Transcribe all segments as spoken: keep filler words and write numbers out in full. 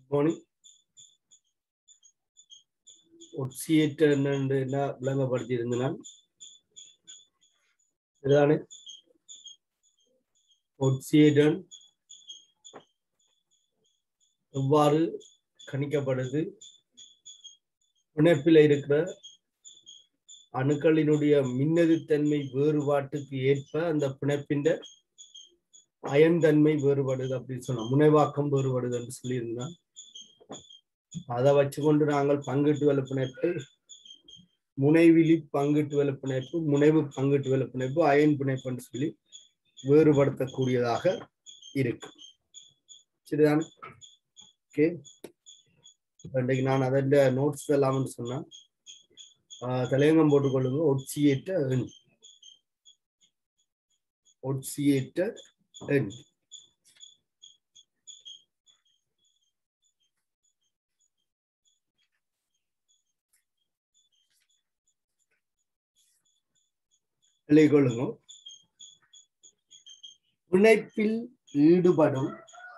morning. Oxiator and Blanga Party in the land. Oxiator எவ்வாறு கணிக்கப்படுது பிணைப்பில் இருக்கிற அணுக்களினுடைய மின்னெதிர்த்தன்மை வேறுபாட்டுக்கு ஏற்ப அந்த பிணைப்பின் அயன் தன்மை வேறுபடுது அப்படின்னு சொன்னா முனைவாக்கம் வேறுபடுது என்று சொல்லியிருந்தான். அதை வச்சுக்கொண்டு நாங்கள் பங்கீட்டு வலை பிணைப்பு, முனைவிலி பங்கீட்டு வலை பிணைப்பு, முனைவு பங்கீட்டு வலை பிணைப்பு, அயன் பிணைப்பு என்று சொல்லி வேறுபடுத்தக்கூடியதாக இருக்கு. சரிதான்? ஓகே, இன்றைக்கு நான் அதன் நோட்ஸ் எல்லாம்னு சொன்னேன். தலையங்கம் போட்டுக்கொள்ளுங்க. ஒட்சியேட்டர் எண், ஒட்சியேட்டர் எண். கொள்ளுங்க. பிணைப்பில் ஈடுபடும்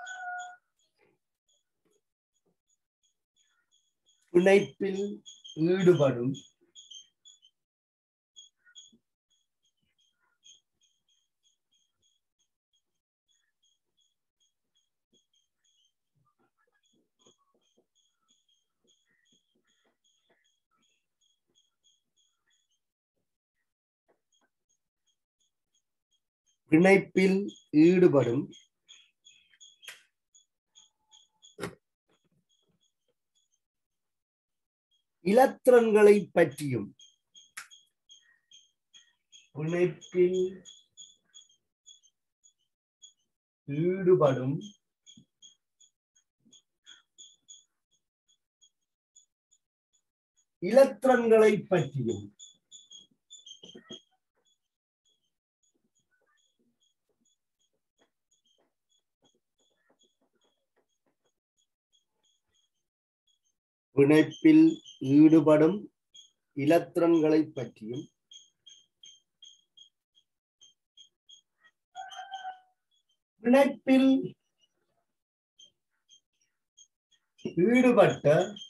பிணைப்பில் ஈடுபடும் பிணைப்பில் ஈடுபடும் இலத்திரன்களை பற்றியும் பிணைப்பில் ஈடுபடும் இலத்திரன்களை பற்றியும் பிணைப்பில் ஈடுபடும் இலத்திரன்களை பற்றியும் பிணைப்பில் ஈடுபட்ட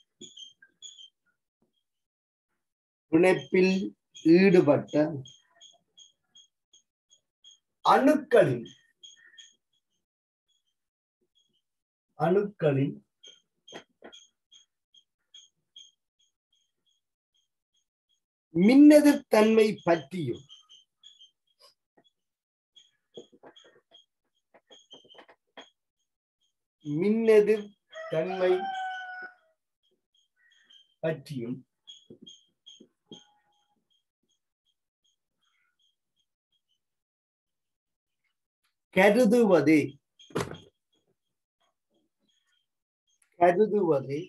பிணைப்பில் ஈடுபட்ட அணுக்களின் அணுக்களின் மின்னெதிர்த்தன்மை பற்றியும் மின்னெதிர்த்தன்மை பற்றியும் கருதுவதே கருதுவதே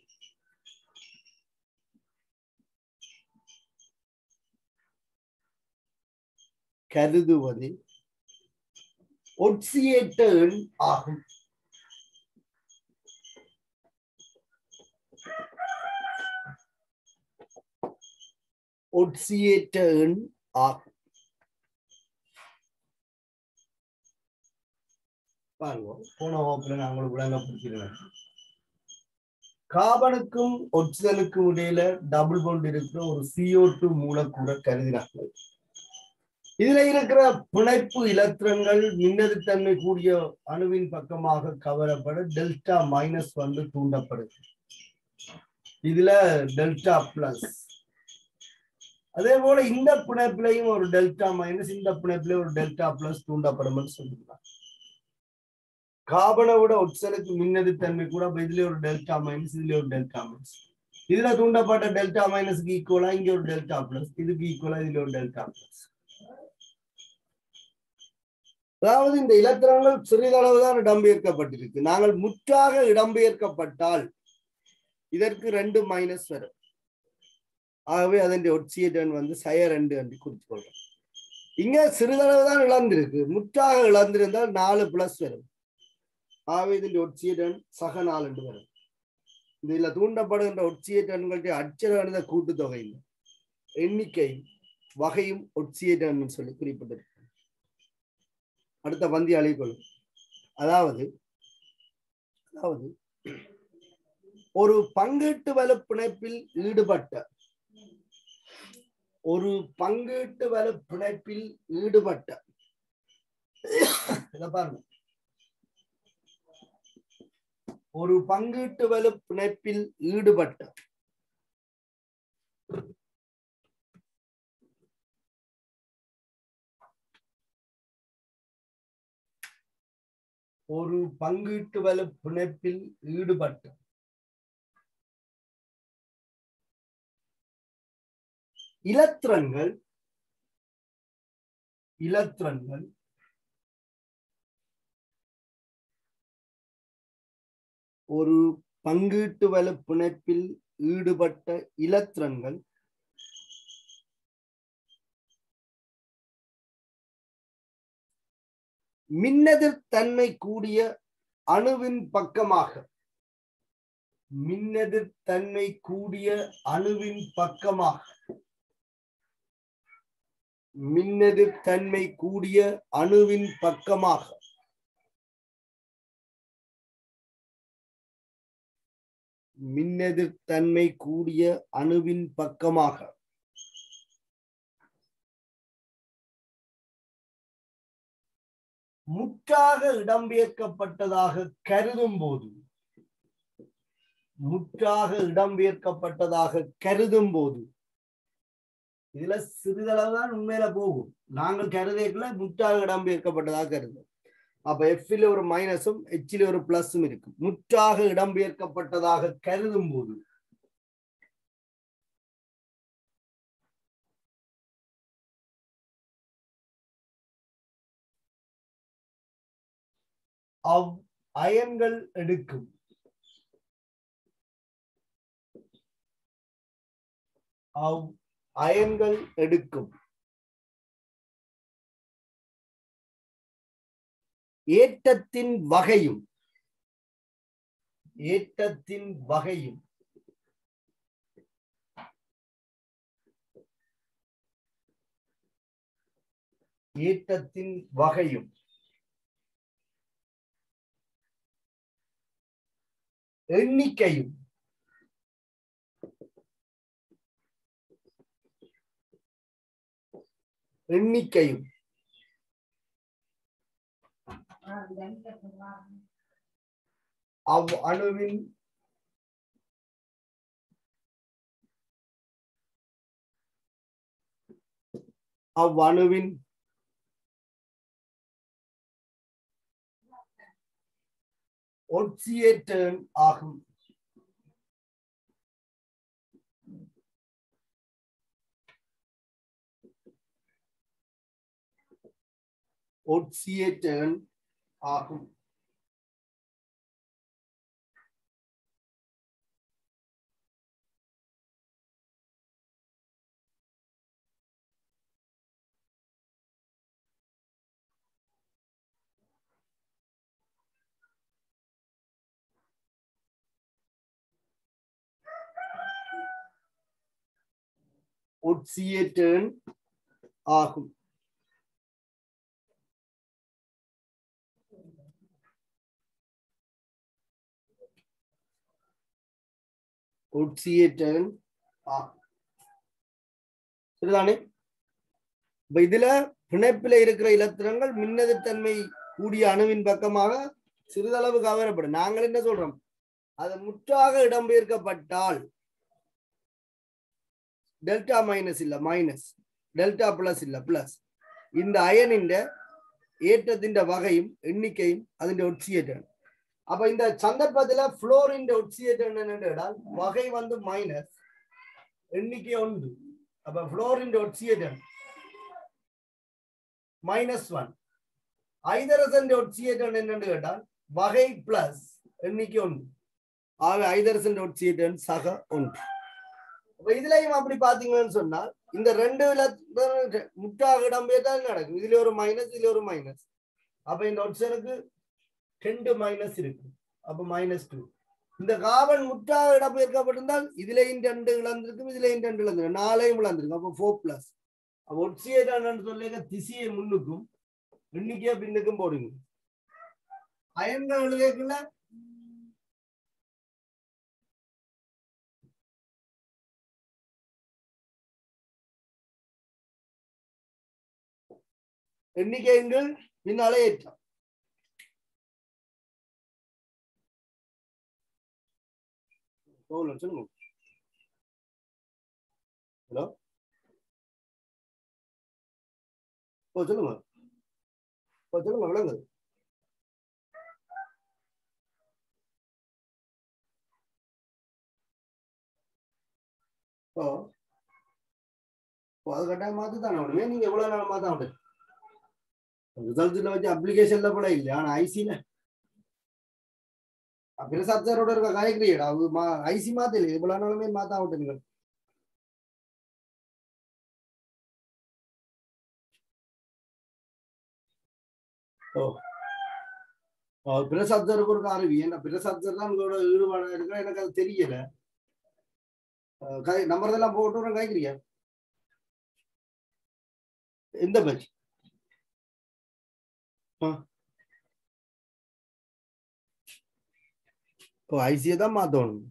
கருதுவது ஒட்சியேட்டர் எண் ஆகும். ஒட்சியேட்டர் எண் ஆகும். பாருங்க, போன வகுப்புல நான் உங்களுக்கு விளங்கப்படுத்தினேன். கார்பனுக்கும் ஒட்சிஜனுக்கும் இடையில டபுள் பாண்ட் இருக்கிற ஒரு சி ஓ டூ மூலக்கூறை கருதினார்கள். இதுல இருக்கிற பிணைப்பு இலத்திரன்கள் மின்னெதிர்த்தன்மை கூடிய அணுவின் பக்கமாக கவரப்பட டெல்டா மைனஸ் வந்து தூண்டப்படுது. இதுல டெல்டா பிளஸ். அதே போல இந்த பிணைப்பிலையும் ஒரு டெல்டா மைனஸ், இந்த பிணைப்பிலையும் ஒரு டெல்டா பிளஸ் தூண்டப்படும் சொல்லிருக்காங்க. கார்பனை விட ஒட்சனுக்கு மின்னெதிர்த்தன்மை கூட இதுல ஒரு டெல்டா மைனஸ், இதுல ஒரு டெல்டா மைனஸ். இதுல தூண்டப்பட்ட டெல்டா மைனஸ்க்கு ஈக்குவலா இங்க ஒரு டெல்டா பிளஸ், இதுக்கு ஈக்குவலா இதுல ஒரு டெல்டா பிளஸ். அதாவது இந்த இலத்திரன்கள் சிறிதளவுதான் இடம்பெயர்க்கப்பட்டிருக்கு. நாங்கள் முற்றாக இடம்பெயர்க்கப்பட்டால் இதற்கு ரெண்டு மைனஸ் வரும். ஆகவே அதன் ஒட்சியேட்டர் வந்து சய ரெண்டு என்று குறித்துக் கொள்றோம். இங்க சிறிதளவு தான் இழந்திருக்கு. முற்றாக இழந்திருந்தால் நாலு பிளஸ் வரும். ஆகவே இதன் ஒட்சியேட்டர் சக நாலு என்று வரும். இதுல தூண்டப்படுகின்ற ஒட்சியேட்டர்களுடைய அச்சர கூட்டுத்தொகை எண்ணிக்கை வகையும் ஒட்சியேட்டர் சொல்லி குறிப்பிட்டிருக்கு. அடுத்த பந்தி அழைக்கொள்ளும். அதாவது அதாவது ஒரு பங்கீட்டு வலு பிணைப்பில் ஈடுபட்ட ஒரு பங்கீட்டு வலு பிணைப்பில் ஈடுபட்ட இத பாருங்க ஒரு பங்கீட்டு வலு பிணைப்பில் ஈடுபட்ட ஒரு பங்கீட்டு வலு பிணைப்பில் ஈடுபட்ட இலத்திரன்கள் இலத்திரன்கள் ஒரு பங்கீட்டு வலு பிணைப்பில் ஈடுபட்ட இலத்திரன்கள் மின்னெதிர்த்தன்மை கூடிய அணுவின் பக்கமாக மின்னெதிர்த்தன்மை கூடிய அணுவின் பக்கமாக மின்னெதிர்த்தன்மை கூடிய அணுவின் பக்கமாக மின்னெதிர்த்தன்மை கூடிய அணுவின் பக்கமாக முற்றாக இடம்பெயர்க்கப்பட்டதாக கருதும் போது முற்றாக இடம்பெயர்க்கப்பட்டதாக கருதும் போது இதுல சிறிதளவுதான் உண்மையில போகும். நாங்கள் கருதேக்குள்ள முற்றாக இடம்பெயர்க்கப்பட்டதாக கருதும். அப்ப எஃப்ல ஒரு மைனஸும் எச்சில ஒரு பிளஸும் இருக்கு. முற்றாக இடம்பெயர்க்கப்பட்டதாக கருதும் போது அவ் அயன்கள் எடுக்கும் அவ் அயன்கள் எடுக்கும் ஏற்றத்தின் வகையும் ஏற்றத்தின் வகையும் ஏற்றத்தின் வகையும் எண்ணிக்கையும் எண்ணிக்கையும் அவ் அணுவின் அவ் அணுவின் ஒட்சியேட்டர்ன் ஆகும். ஒட்சியேட்டர்ன் ஆகும். ஒட்சியேட்டர்ன் ஆகும். ஒட்சியேட்டர்ன் ஆகும். சரிதானே? இப்ப இதுல பிணைப்பில இருக்கிற இலத்திரங்கள் மின்னெதிர்த்தன்மை கூடிய அணுவின் பக்கமாக சிறிதளவு கவரப்படும். நாங்கள் என்ன சொல்றோம்? அது முற்றாக இடம்பெயர்க்கப்பட்டால் டெல்டா மைனஸ் இல்ல மைனஸ், டெல்டா பிளஸ் இல்ல பிளஸ், இந்த அயனின் ஏற்றத்தின் வகையும் எண்ணிக்கையும் அதின் ஒட்சியேட்டர். அப்ப இந்த சந்தர்ப்பத்துல புளோரின் ஒட்சியேட்டர் என்னென்றால் வகை வந்து மைனஸ், எண்ணிக்கை ஒன்று. அப்ப புளோரின் ஒட்சியேட்டர் மைனஸ் ஒன். ஐதரசன் ஒட்சியேட்டர் என்னன்னு கேட்டால் வகை பிளஸ் எண்ணிக்கை ஒன்று. ஆக ஐதரசன் ஒட்சியேட்டர் சக ஒன்று. இதுலயும் அப்படி பாத்தீங்கன்னு சொன்னால் இந்த ரெண்டு முற்றாக இடம்பெயர்தான் நடக்கும். இதுல ஒரு மைனஸ், இதுல ஒரு மைனஸ். அப்ப இந்த ஒட்சனுக்கு ரெண்டு மைனஸ் இருக்கு. அப்ப மைனஸ் டூ. இந்த கார்பன் முற்றாக இடம்பெயர்க்கப்பட்டிருந்தால் இதுலயும் ரெண்டு இழந்திருக்கும், இதுலயும் ரெண்டு இழந்திருக்கும், நாளையும் இழந்திருக்கும். அப்ப ஃபோர் பிளஸ். ஒட்சியேட்டர் சொல்லிக்க திசையை முன்னுக்கும் எண்ணிக்கையா பின்னுக்கும் போடுங்க. அயன்கள் எழுதியக்குள்ள எண்ணிக்கைகள் பின்னாலே ஏற்றம். சொல்லுங்க. ஹலோ, ஓ சொல்லுங்க, ஓ சொல்லுங்க, விளங்குது. ஓ அது கட்டாயம் மாத்தி தானே உடனே நீங்க எவ்வளவு நாள் மாத்த உண்டு ரிசல்ட்ல வச்சு அப்ளிகேஷன்ல கூட இல்லை. ஆனா ஐசில பிரசாத்தரோட இருக்க காய்கறியடா ஐசி மாத்தல இவ்வளவு நாளுமே மாத்தா விட்டுங்க. ஓ பிரசாத்தருக்கு ஒரு அறிவி ஏன்னா பிரசாத்தர் தான் உங்களோட ஈடுபாடு இருக்கிற எனக்கு அது தெரியல. நம்பர் எல்லாம் போட்டு காய்கறியா எந்த பேட்ச்? ஓ ஐசியை தான் மாத்தணும்.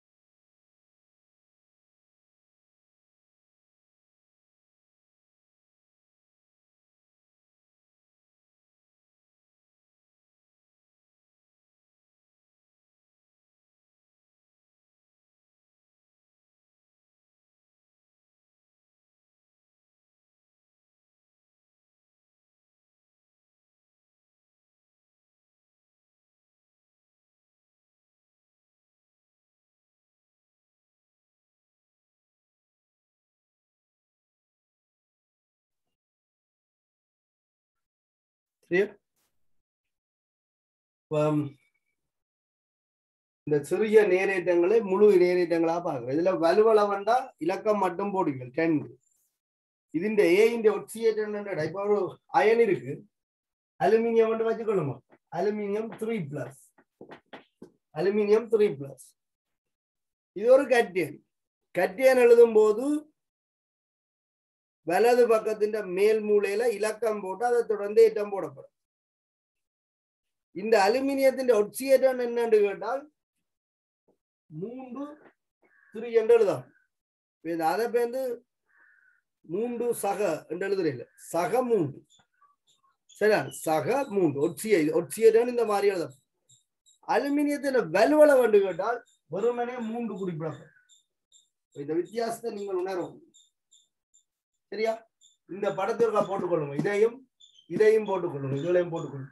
இந்த சிறிய நேரேற்றங்களை முழு நேரேற்றங்களா பார்க்கிறோம். இதுல வலுவள வந்தா இலக்கம் மட்டும் போடுவீங்க டென். இதுண்ட ஏ இந்த ஒட்சியேட்டர் இப்ப ஒரு அயன் இருக்கு, அலுமினியம் மட்டும் வச்சுக்கொள்ளுமா, aluminium three plus, aluminium three plus. இது ஒரு கட்டியன். கட்டியன் எழுதும் போது வலது பக்கத்தின் மேல் மூலையில இலக்கம் போட்டு அதை தொடர்ந்து ஏற்றம் போடப்படும். இந்த அலுமினியத்தின் ஒட்சியேட்டர் என்னன்னு கேட்டால் மூன்று திரு என்று எழுதாம். அதை பேருந்து மூன்று சக என்று எழுதுறீங்க, சக மூன்று சரியா, சக மூன்று ஒட்சிய ஒட்சியேட்டர் இந்த மாதிரி எழுதும். அலுமினியத்தின் வலுவள வந்து கேட்டால் வெறுமனே மூன்று குறிப்பிடப்படும். இந்த வித்தியாசத்தை நீங்கள் உணரும் சரியா. இந்த படத்திற்கா போட்டுக்கொள்ளுங்க, இதையும் இதையும் போட்டுக்கொள்ளுங்க, இதுலையும் போட்டுக்கொள்ளுங்க.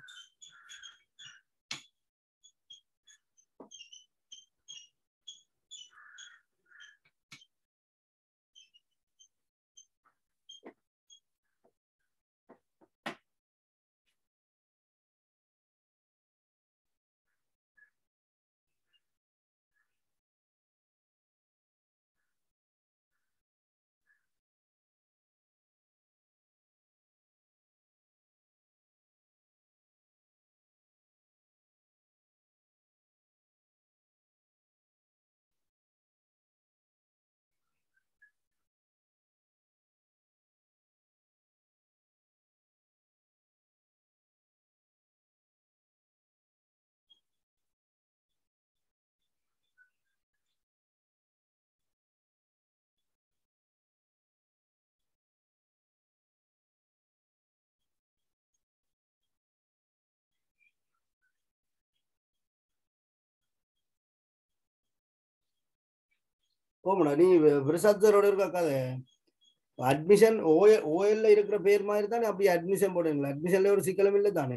போமடா நீ பிரசாத்தரோட இருக்காத அட்மிஷன் ஓஎல் ஓஎல்ல இருக்கிற பேர் மாதிரி தானே அப்படி அட்மிஷன் போடுங்களா. அட்மிஷன்ல ஒரு சிக்கலும் இல்லை தானே.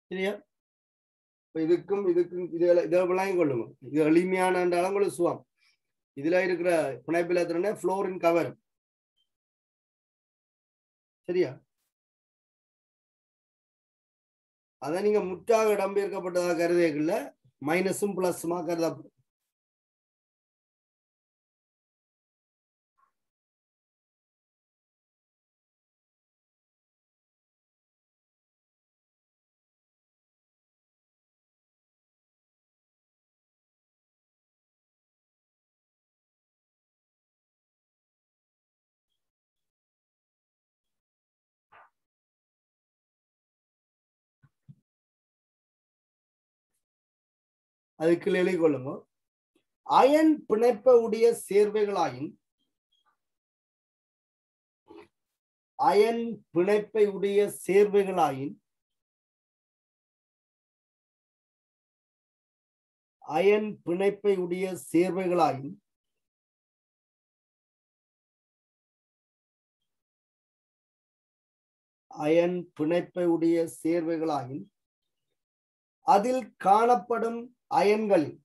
சரியா? இதுக்கும் இதுக்கும் இதுல இதை விளங்கிக் கொள்ளுங்க. இது எளிமையான உங்களுக்கு சுவம். இதுல இருக்கிற பிணைப்பில் எத்தனை ஃப்ளோரின் கவர். சரியா? அதை நீங்க முற்றாக இடம்பெயர்க்கப்பட்டதாக கருதேக்குள்ள மைனஸும் பிளஸுமா கருதப்படும். அதுக்கு எழுதி கொள்ளுங்க. அயன் பிணைப்ப உடைய சேர்வைகளாயின் அயன் பிணைப்பை உடைய சேர்வைகளாயின் அயன் பிணைப்பை உடைய சேர்வைகளாயின் அயன் பிணைப்பை உடைய சேர்வைகளாயின் அதில் காணப்படும் அயன்களில்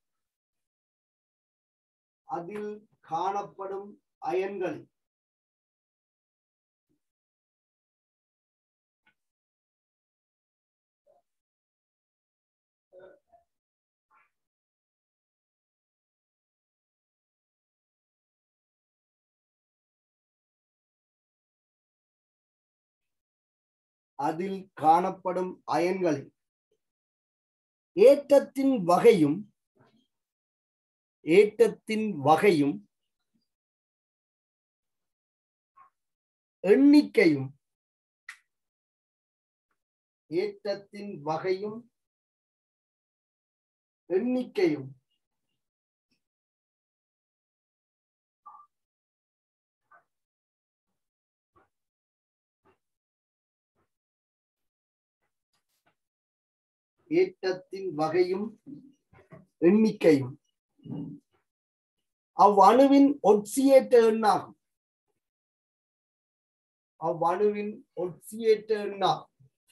அதில் காணப்படும் அயன்களில் அதில் காணப்படும் அயன்களில் ஏற்றத்தின் வகையும் ஏற்றத்தின் வகையும் எண்ணிக்கையும் ஏற்றத்தின் வகையும் எண்ணிக்கையும் ஏற்றத்தின் வகையும் எண்ணிக்கையும் அவ்வணுவின் ஒட்சியேற்ற எண்ணாகும். அவ்வணுவின் ஒட்சியேற்ற எண்ணாகும்.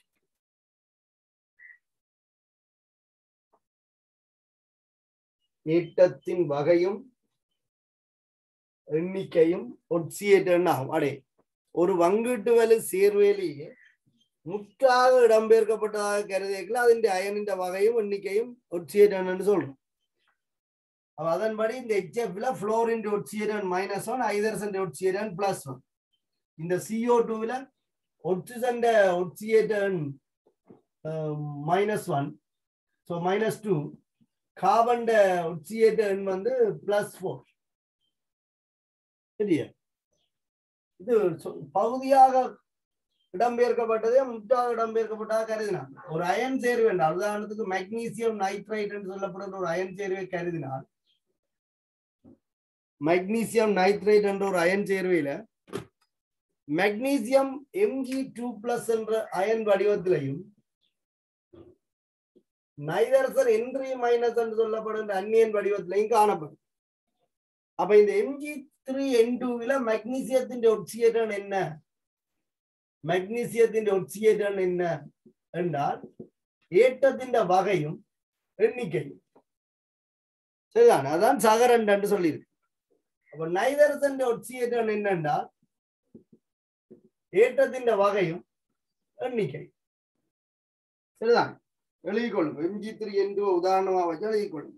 ஏற்றத்தின் வகையும் எண்ணிக்கையும் ஒட்சியேற்ற எண்ணாகும். அடே ஒரு வங்கீட்டு வலு சேர்வேலியே முற்றாக இடம்பெயர்க்கப்பட்டதாக கருதியல அதன் அயனின் வகையும் எண்ணிக்கையும் ஒட்சியேற்ற சொல்றோம். அதன்படி இந்த எச்எஃப்ல ஃப்ளோரின் ஒட்சியேற்ற மைனஸ் ஒன் ஐதரசன் ஒட்சியேற்ற பிளஸ் ஒன். இந்த சிஓ டூல ஒட்சிசன் ஒட்சியேற்ற minus one, so minus two. Carbon ஒட்சியேற்ற எண் வந்து பிளஸ் ஃபோர். சரியா? இது பகுதியாக இடம்பெயர்க்கப்பட்டதே முற்றாக இடம்பெயர்க்கப்பட்டதாக கருதினார். ஒரு அயன் சேர்வு என்றால் உதாரணத்துக்கு மெக்னீசியம் நைட்ரைட் என்று சொல்லப்படுகிற ஒரு அயன் சேர்வை கருதினால் மெக்னீசியம் நைட்ரைட் என்ற ஒரு அயன் சேர்வையில மெக்னீசியம் எம்ஜி டூ பிளஸ் என்ற அயன் வடிவத்திலையும் நைதரசன் என் த்ரீ மைனஸ் என்று சொல்லப்படுகின்ற அந்நியன் வடிவத்திலையும் காணப்படும். அப்ப இந்த எம்ஜி த்ரீ என் டூல மெக்னீசியத்தின் ஒட்சியேற்ற என்ன மெக்னீசியத்தின் ஒட்சியேற்ற என்ன என்றால் ஏற்றத்தின் வகையும் எண்ணிக்கையும். சரிதான்? அதான் சகரன் என்று சொல்லியிருக்கு. அப்ப நைதரசன் ஒட்சியேற்ற என்னென்றால் ஏற்றத்தின் வகையும் எண்ணிக்கை. சரிதான்? எழுதிக் கொள்ளுங்க. எம்ஜி த்ரீ என்று உதாரணமா வச்சு எழுதிக் கொள்ளுங்க.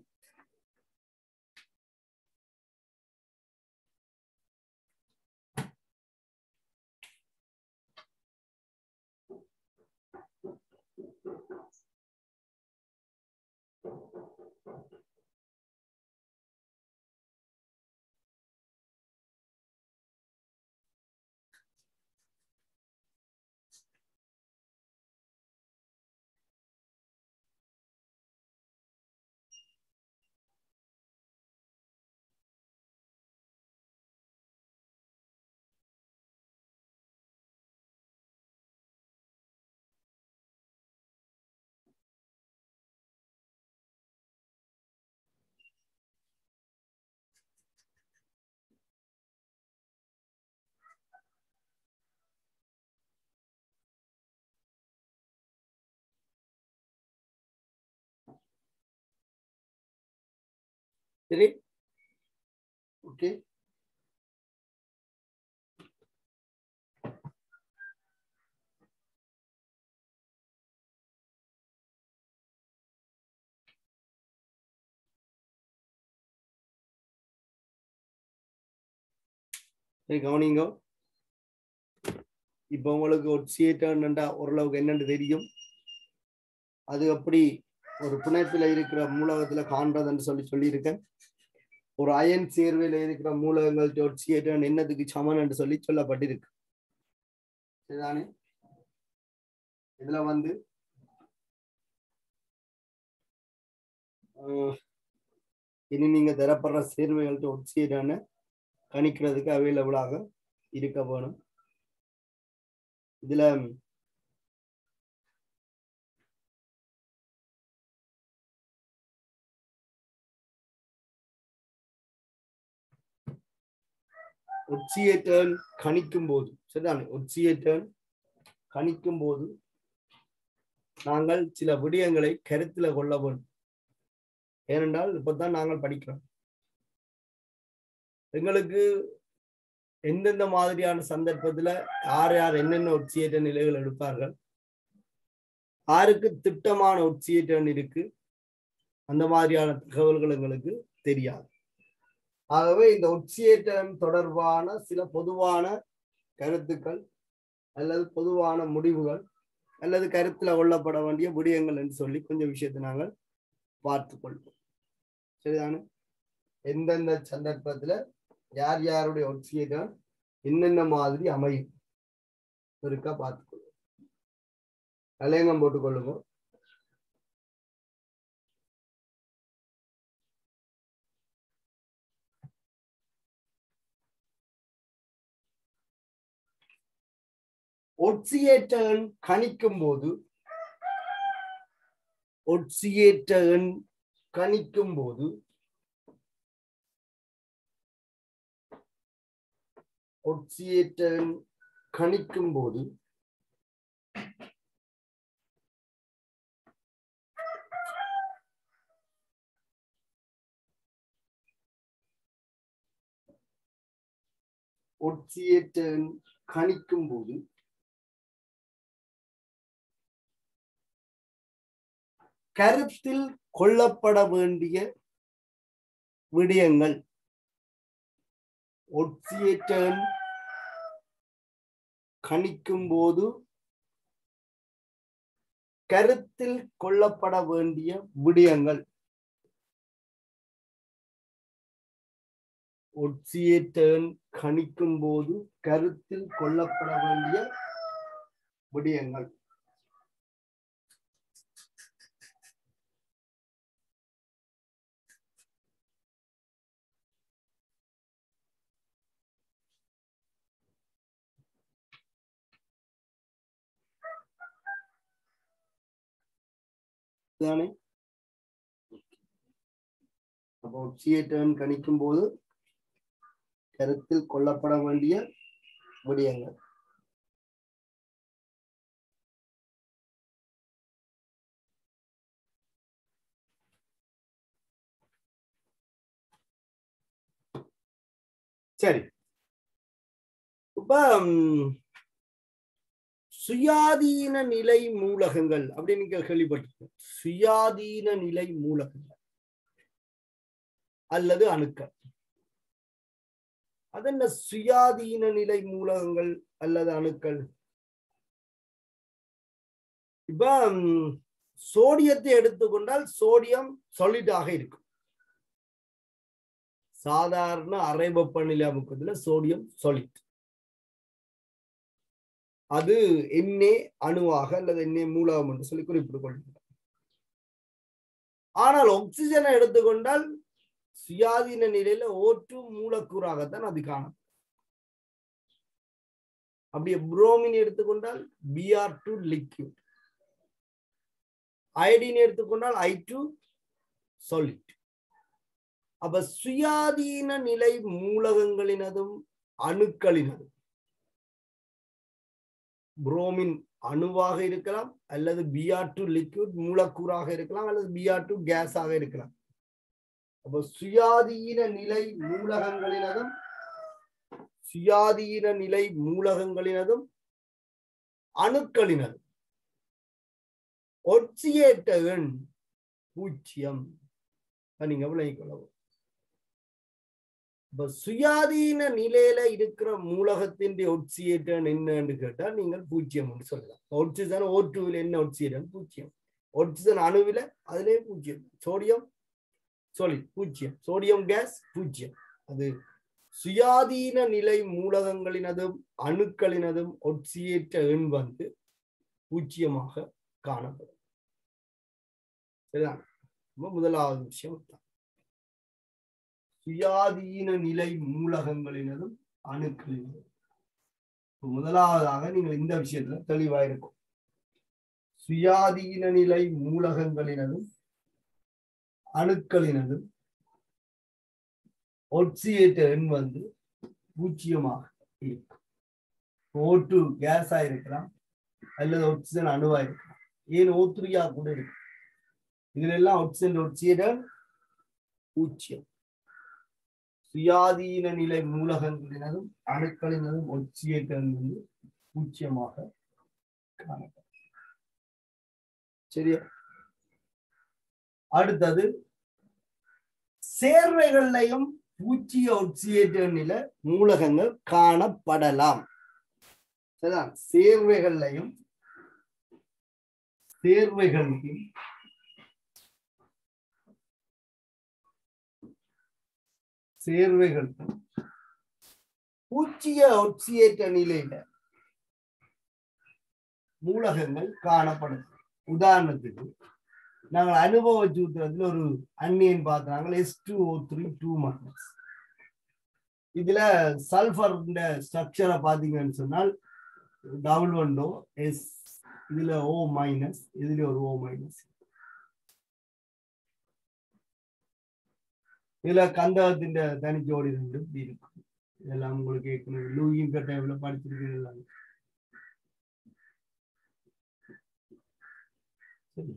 சரி ஓகே சரி கவனிங்க இப்போ உங்களுக்கு ஒட்சியேட்டர்ன்டா ஓரளவுக்கு என்னன்னு தெரியும் அது எப்படி ஒரு பிணைப்பில் இருக்கிற மூலகத்துல காண்றதுன்னு சொல்லி சொல்லியிருக்கேன் ஒரு அயன் சேர்வையில் இருக்கிற மூலகங்கள் ஒட்சியேட்டர் என்னதுக்கு சமன் என்று சொல்லி சொல்லப்பட்டிருக்கு சரிதானே இதுல வந்து இனி நீங்க தரப்படுற சேர்வைகள்ட்ட ஒட்சியேட்டான கணிக்கிறதுக்கு அவைலபிளாக இருக்க வேணும் இதுல ஒட்சியேட்டர் கணிக்கும் போது சரிதானே ஒட்சியேட்டர் கணிக்கும் போது நாங்கள் சில விடயங்களை கருத்துல கொள்ள வேண்டும் ஏனென்றால் இப்பதான் நாங்கள் படிக்கிறோம் எங்களுக்கு எந்தெந்த மாதிரியான சந்தர்ப்பத்துல யார் யார் என்னென்ன ஒட்சியேட்டர் நிலைகள் எடுப்பார்கள் யாருக்கு திட்டமான ஒட்சியேட்டர் இருக்கு அந்த மாதிரியான தகவல்கள் எங்களுக்கு தெரியாது ஆகவே இந்த ஒட்சியேட்டர் தொடர்பான சில பொதுவான கருத்துக்கள் அல்லது பொதுவான முடிவுகள் அல்லது கருத்துல கொள்ளப்பட வேண்டிய விடயங்கள் என்று சொல்லி கொஞ்சம் விஷயத்தை நாங்கள் பார்த்து கொள்வோம் சரிதானே எந்தெந்த சந்தர்ப்பத்துல யார் யாருடைய ஒட்சியேட்டர் என்னென்ன மாதிரி அமையும் இருக்கா பார்த்துக்கொள்வோம் கலையங்கம் போட்டுக்கொள்ளுங்க ஒட்சியேட்டர் கணிக்கும் போது ஒட்சியேட்டர் கணிக்கும் போது ஒட்சியேட்டர் கணிக்கும் போது ஒட்சியேட்டர் கணிக்கும் போது கருத்தில் கொள்ளப்பட வேண்டிய விடயங்கள் ஒட்சியேட்டர் கணிக்கும் போது கருத்தில் கொள்ளப்பட வேண்டிய விடயங்கள் ஒட்சியேட்டர் கணிக்கும் போது கருத்தில் கொள்ளப்பட வேண்டிய விடயங்கள் ஒட்சியேட்டர் கணிக்கும் போது கருத்தில் கொள்ளப்பட வேண்டிய விடயங்கள் சரி இப்ப சுயாதீன நிலை மூலகங்கள் அப்படின்னு நீங்க கேள்விப்பட்டிருக்கோம் சுயாதீன நிலை மூலகங்கள் அல்லது அணுக்கள் அது என்ன சுயாதீன நிலை மூலகங்கள் அல்லது அணுக்கள் இப்ப சோடியத்தை எடுத்துக்கொண்டால் சோடியம் சாலிடாக இருக்கும் சாதாரண அறை வெப்பநிலை அமுக்கத்துல சோடியம் சாலிட் அது எண்ணெய் அணுவாக அல்லது எண்ணெய் மூலகம் என்று சொல்லி குறிப்பிட்டுக் கொள்கிறார் ஆனால் ஆக்சிஜனை எடுத்துக்கொண்டால் சுயாதீன நிலையில ஓட்டு மூலக்கூறாகத்தான் அது காணும் அப்படியே புரோமின் எடுத்துக்கொண்டால் பிஆர் டூ லிக்விட் அயோடின் எடுத்துக்கொண்டால் ஐ டூ சாலிட் அப்ப சுயாதீன நிலை மூலகங்களினதும் அணுக்களினதும் புரோமின் அணுவாக இருக்கலாம் அல்லது பிஆர் டூ லிக்விட் மூலக்கூறாக இருக்கலாம் அல்லது பிஆர் டூ கேஸாக இருக்கலாம் அப்ப சுயாதீன நிலை மூலகங்களினதும் சுயாதீன நிலை மூலகங்களினதும் அணுக்களினதும் ஒட்சியேட்ட எண் பூஜ்ஜியம். நீங்க விளங்கிக்கொள்ளவும். இப்ப சுயாதீன நிலையில இருக்கிற மூலகத்தின் ஒட்சியேட்டன் என்னன்னு கேட்டா நீங்கள் பூஜ்ஜியம் சொல்லலாம். ஒட்சிஜன் ஓ டூவில் என்ன ஒட்சியேட்டன்? பூஜ்ஜியம். ஒட்சிஜன் அணுவில அதிலே பூஜ்ஜியம். சோடியம் சாரி பூஜ்ஜியம். சோடியம் கேஸ் பூஜ்ஜியம். அது சுயாதீன நிலை மூலகங்களினதும் அணுக்களினதும் ஒட்சியேற்ற எண் வந்து பூஜ்ஜியமாக காணப்படும். சரிதான். முதலாவது விஷயம் சுயாதீன நிலை மூலகங்களினதும் அணுக்களினதும். முதலாவதாக நீங்கள் இந்த விஷயத்துல தெளிவாயிருக்கும். சுயாதீன நிலை மூலகங்களினதும் அணுக்களினதும் ஒட்சியேற்ற எண் வந்து பூஜ்ஜியமாக இருக்கும். ஓ டூ கேஸா இருக்கலாம் அல்லது ஆக்சிஜன் அணுவா இருக்கலாம். ஏன் ஓ த்ரீயா கூட இருக்கு. இதுல எல்லாம் ஆக்சிஜன் ஒட்சியேற்ற பூஜ்ஜியம். சுயாதீன நிலை மூலகங்களினதும் அணுக்களினதும் ஒட்சியேற்ற எண் வந்து பூஜ்ஜியமாக காணப்படும். சரியா? அடுத்தது சேர்வைகளையும் பூஜ்ஜிய ஒட்சியேற்ற நிலை மூலகங்கள் காணப்படலாம். சரிதான். சேர்வைகளையும் சேர்வைகளையும் சேர்வைகள் பூஜ்ஜிய ஒட்சியேற்ற நிலையில மூலகங்கள் காணப்படும். உதாரணத்துக்கு நாங்கள் அனுபவ சூத்திரத்தில் ஒரு அந்நியன் பார்த்தாங்க S two O three two minus. இதுல சல்பர் ஸ்ட்ரக்சரை பார்த்தீங்கன்னு சொன்னால் டபுள் ஒன்டோ எஸ், இதுல ஓ மைனஸ், இதுல ஒரு ஓ மைனஸ். இதுல கந்தகத்தின் தனிச்சோடி ரெண்டு இப்படி இருக்கு. இதெல்லாம் உங்களுக்கு கேட்கணும். லூயின் கட்டையில படிச்சிருக்கீங்க. சரி,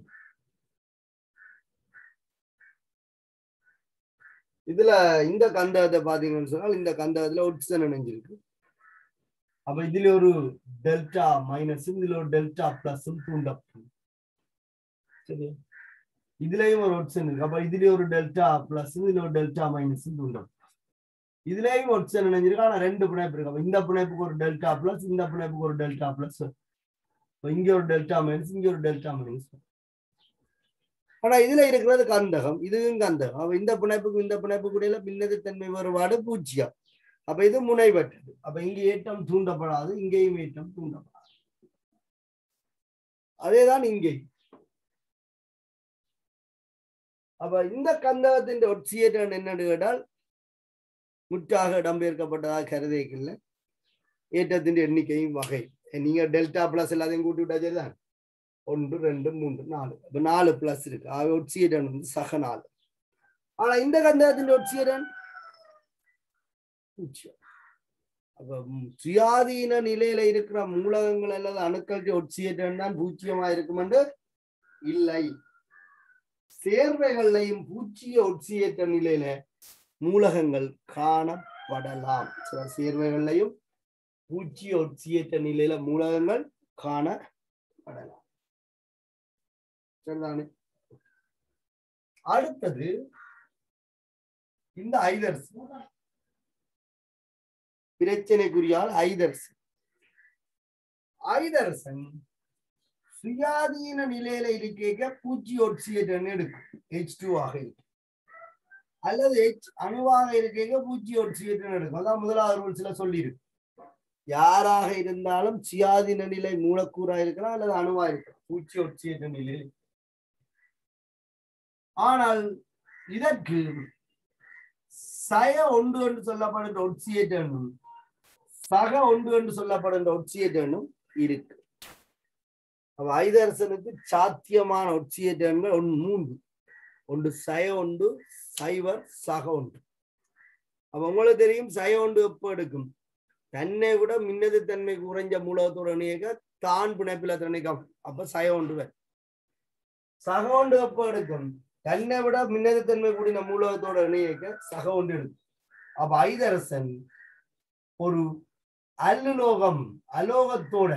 இதுல இந்த கந்தகத்தை பாத்தீங்கன்னு சொன்னால் இந்த கந்தகத்துல ஆக்சிஜன் இணைஞ்சிருக்கு. அப்ப இதுல ஒரு டெல்டா மைனஸும் இதுல ஒரு டெல்டா பிளஸும் தூண்டப்படும். சரி, இதுலயும் ஒரு ஆக்சிஜன் இருக்கு. அப்ப இதுல ஒரு டெல்டா பிளஸ் இதுல ஒரு டெல்டா மைனஸும் தூண்டப்படும். இதுலயும் ஆக்சிஜன் இணைஞ்சிருக்கு. ஆனா ரெண்டு பிணைப்பு இருக்கு. அப்ப இந்த பிணைப்புக்கு ஒரு டெல்டா பிளஸ், இந்த பிணைப்புக்கு ஒரு டெல்டா பிளஸ். இங்க ஒரு டெல்டா மைனஸ், இங்க ஒரு டெல்டா மைனஸ். ஆனா இதுல இருக்கிறது கந்தகம், இதுவும் கந்தகம். அப்ப இந்த பிணைப்புக்கு இந்த பிணைப்புக்கு இடையில பின்னதன்மை வேறுபாடு பூஜ்ஜியம். அப்ப இது முனைவற்றது. அப்ப இங்க ஏற்றம் தூண்டப்படாது, இங்கேயும் ஏற்றம் தூண்டப்படாது. அதேதான் இங்கே. அப்ப இந்த கந்தகத்தின் ஒட்சியேற்ற என்னன்னு கேட்டால் முற்றாக இடம்பெயர்க்கப்பட்டதாக கருதைக்கல. ஏற்றத்தின் எண்ணிக்கையும் வகை நீங்க டெல்டா பிளஸ் எல்லாத்தையும் கூட்டி விட்டா சரிதான். ஒன்று ரெண்டு மூன்று நாலு, அப்ப நாலு பிளஸ் இருக்கு. ஒட்சியேற்ற வந்து சக நாலு. ஆனா இந்த கந்தகத்தின் ஒட்சியேற்ற பூஜ்ஜியம். அப்ப சுயாதீன நிலையில இருக்கிற மூலகங்கள் அல்லது அணுக்களுக்கு ஒட்சியேற்ற தான் பூஜ்ஜியமா இருக்கும் என்று இல்லை. சேர்வைகளையும் பூஜ்ஜிய ஒட்சியேற்ற நிலையில மூலகங்கள் காணப்படலாம். சில சேர்வைகளையும் பூஜ்ஜிய ஒட்சியேற்ற நிலையில மூலகங்கள் காணப்படலாம். சரிதானே? அடுத்தது இந்த ஐதர்ஸ் பிரச்சனைக்குரியால் ஐதர்ஸ் ஐதர்சன் சுயாதீன நிலையில இருக்க பூஜ்ஜிய ஒட்சியேற்ற எடுக்கும். ஹெச் டூ ஆக இருக்கு. அல்லது H அணுவாக இருக்க பூஜ்ஜிய ஒட்சியேற்ற எடுக்கும். அதான் முதலாவது ரூல்ஸ்ல சொல்லி இருக்கு. யாராக இருந்தாலும் சுயாதீன நிலை மூலக்கூறா இருக்கலாம் அல்லது அணுவா இருக்கலாம், பூஜ்ஜிய ஒட்சியேற்ற நிலையில். ஆனால் இதற்கு சய ஒன்று என்று சொல்லப்படுகின்ற ஒட்சியேற்ற எண்ணும் சக ஒன்று என்று சொல்லப்படுகின்ற ஒட்சியேற்ற எண்ணும் இருக்கு. அப்ப ஐதரசனுக்கு சாத்தியமான ஒட்சியேற்ற எண்கள் ஒன்று மூன்று. ஒன்று சய ஒன்று, சைவர், சக ஒன்று. அப்ப உங்களுக்கு தெரியும் சய ஒன்று எப்ப எடுக்கும்? தன்னை விட மின்னது தன்மை குறைஞ்ச மூலகத்தோட இணைக்க தான் பிணைப்பில திணைக்கும். அப்ப சய ஒன்று சக ஒன்று எப்ப எடுக்கும்? தன்னை விட மின்னதுத்தன்மை கூடின மூலகத்தோட இணையக்க சக ஒன்று இருக்கு. அப்ப ஐதரசன் ஒரு அல்லுலோகம் அலோகத்தோட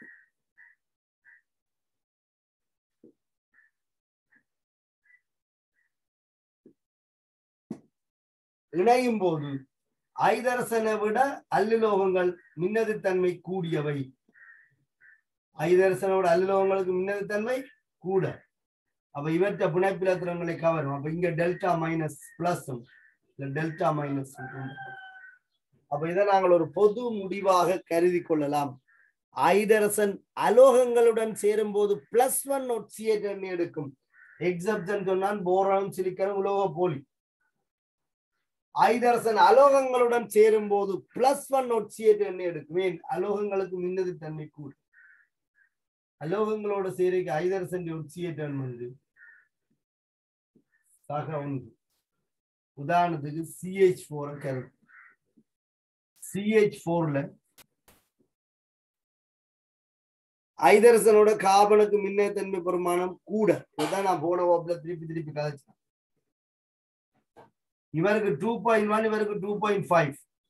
இணையும் போது ஐதரசனை விட அல்லுலோகங்கள் மின்னதுத்தன்மை கூடியவை. ஐதரசனோட அல்லுலோகங்களுக்கு மின்னதுத்தன்மை கூட. அப்ப இவற்றை புனைப்பிலத்திரங்களை கவரும். அப்ப இங்க delta minus plus delta minus. அப்ப இதை நாங்கள் ஒரு பொது முடிவாக கருதி கொள்ளலாம். ஐதரசன் அலோகங்களுடன் சேரும் போது பிளஸ் ஒன் ஒட்சியேட் எண்ணி எடுக்கும். எக்ஸப்ஷன் சொன்னான் போரான் சிலிக்கன் உலோக போலி. ஐதரசன் அலோகங்களுடன் சேரும் போது பிளஸ் ஒன் ஒட்சியேட் எண்ணி எடுக்கும். ஏன்? அலோகங்களுக்கு மின்னது தன்மை கூட. அலோகங்களோட சேரைக்கு ஐதரசன் ஒட்சியேட் வந்து சக ஒன்று. உதாரணத்துக்கு சிஹெச் போர் கருது. சிஹெச் போர்ல ஐதரசனோட கார்பனுக்கு மின்னேத்தன்மை பெருமானம் கூட. இதான் நான் போன வகுப்புல திருப்பி திருப்பி கதைச்சேன். இவருக்கு டூ பாயிண்ட் ஒன் இவருக்கு டூ பாயிண்ட் ஃபைவ்.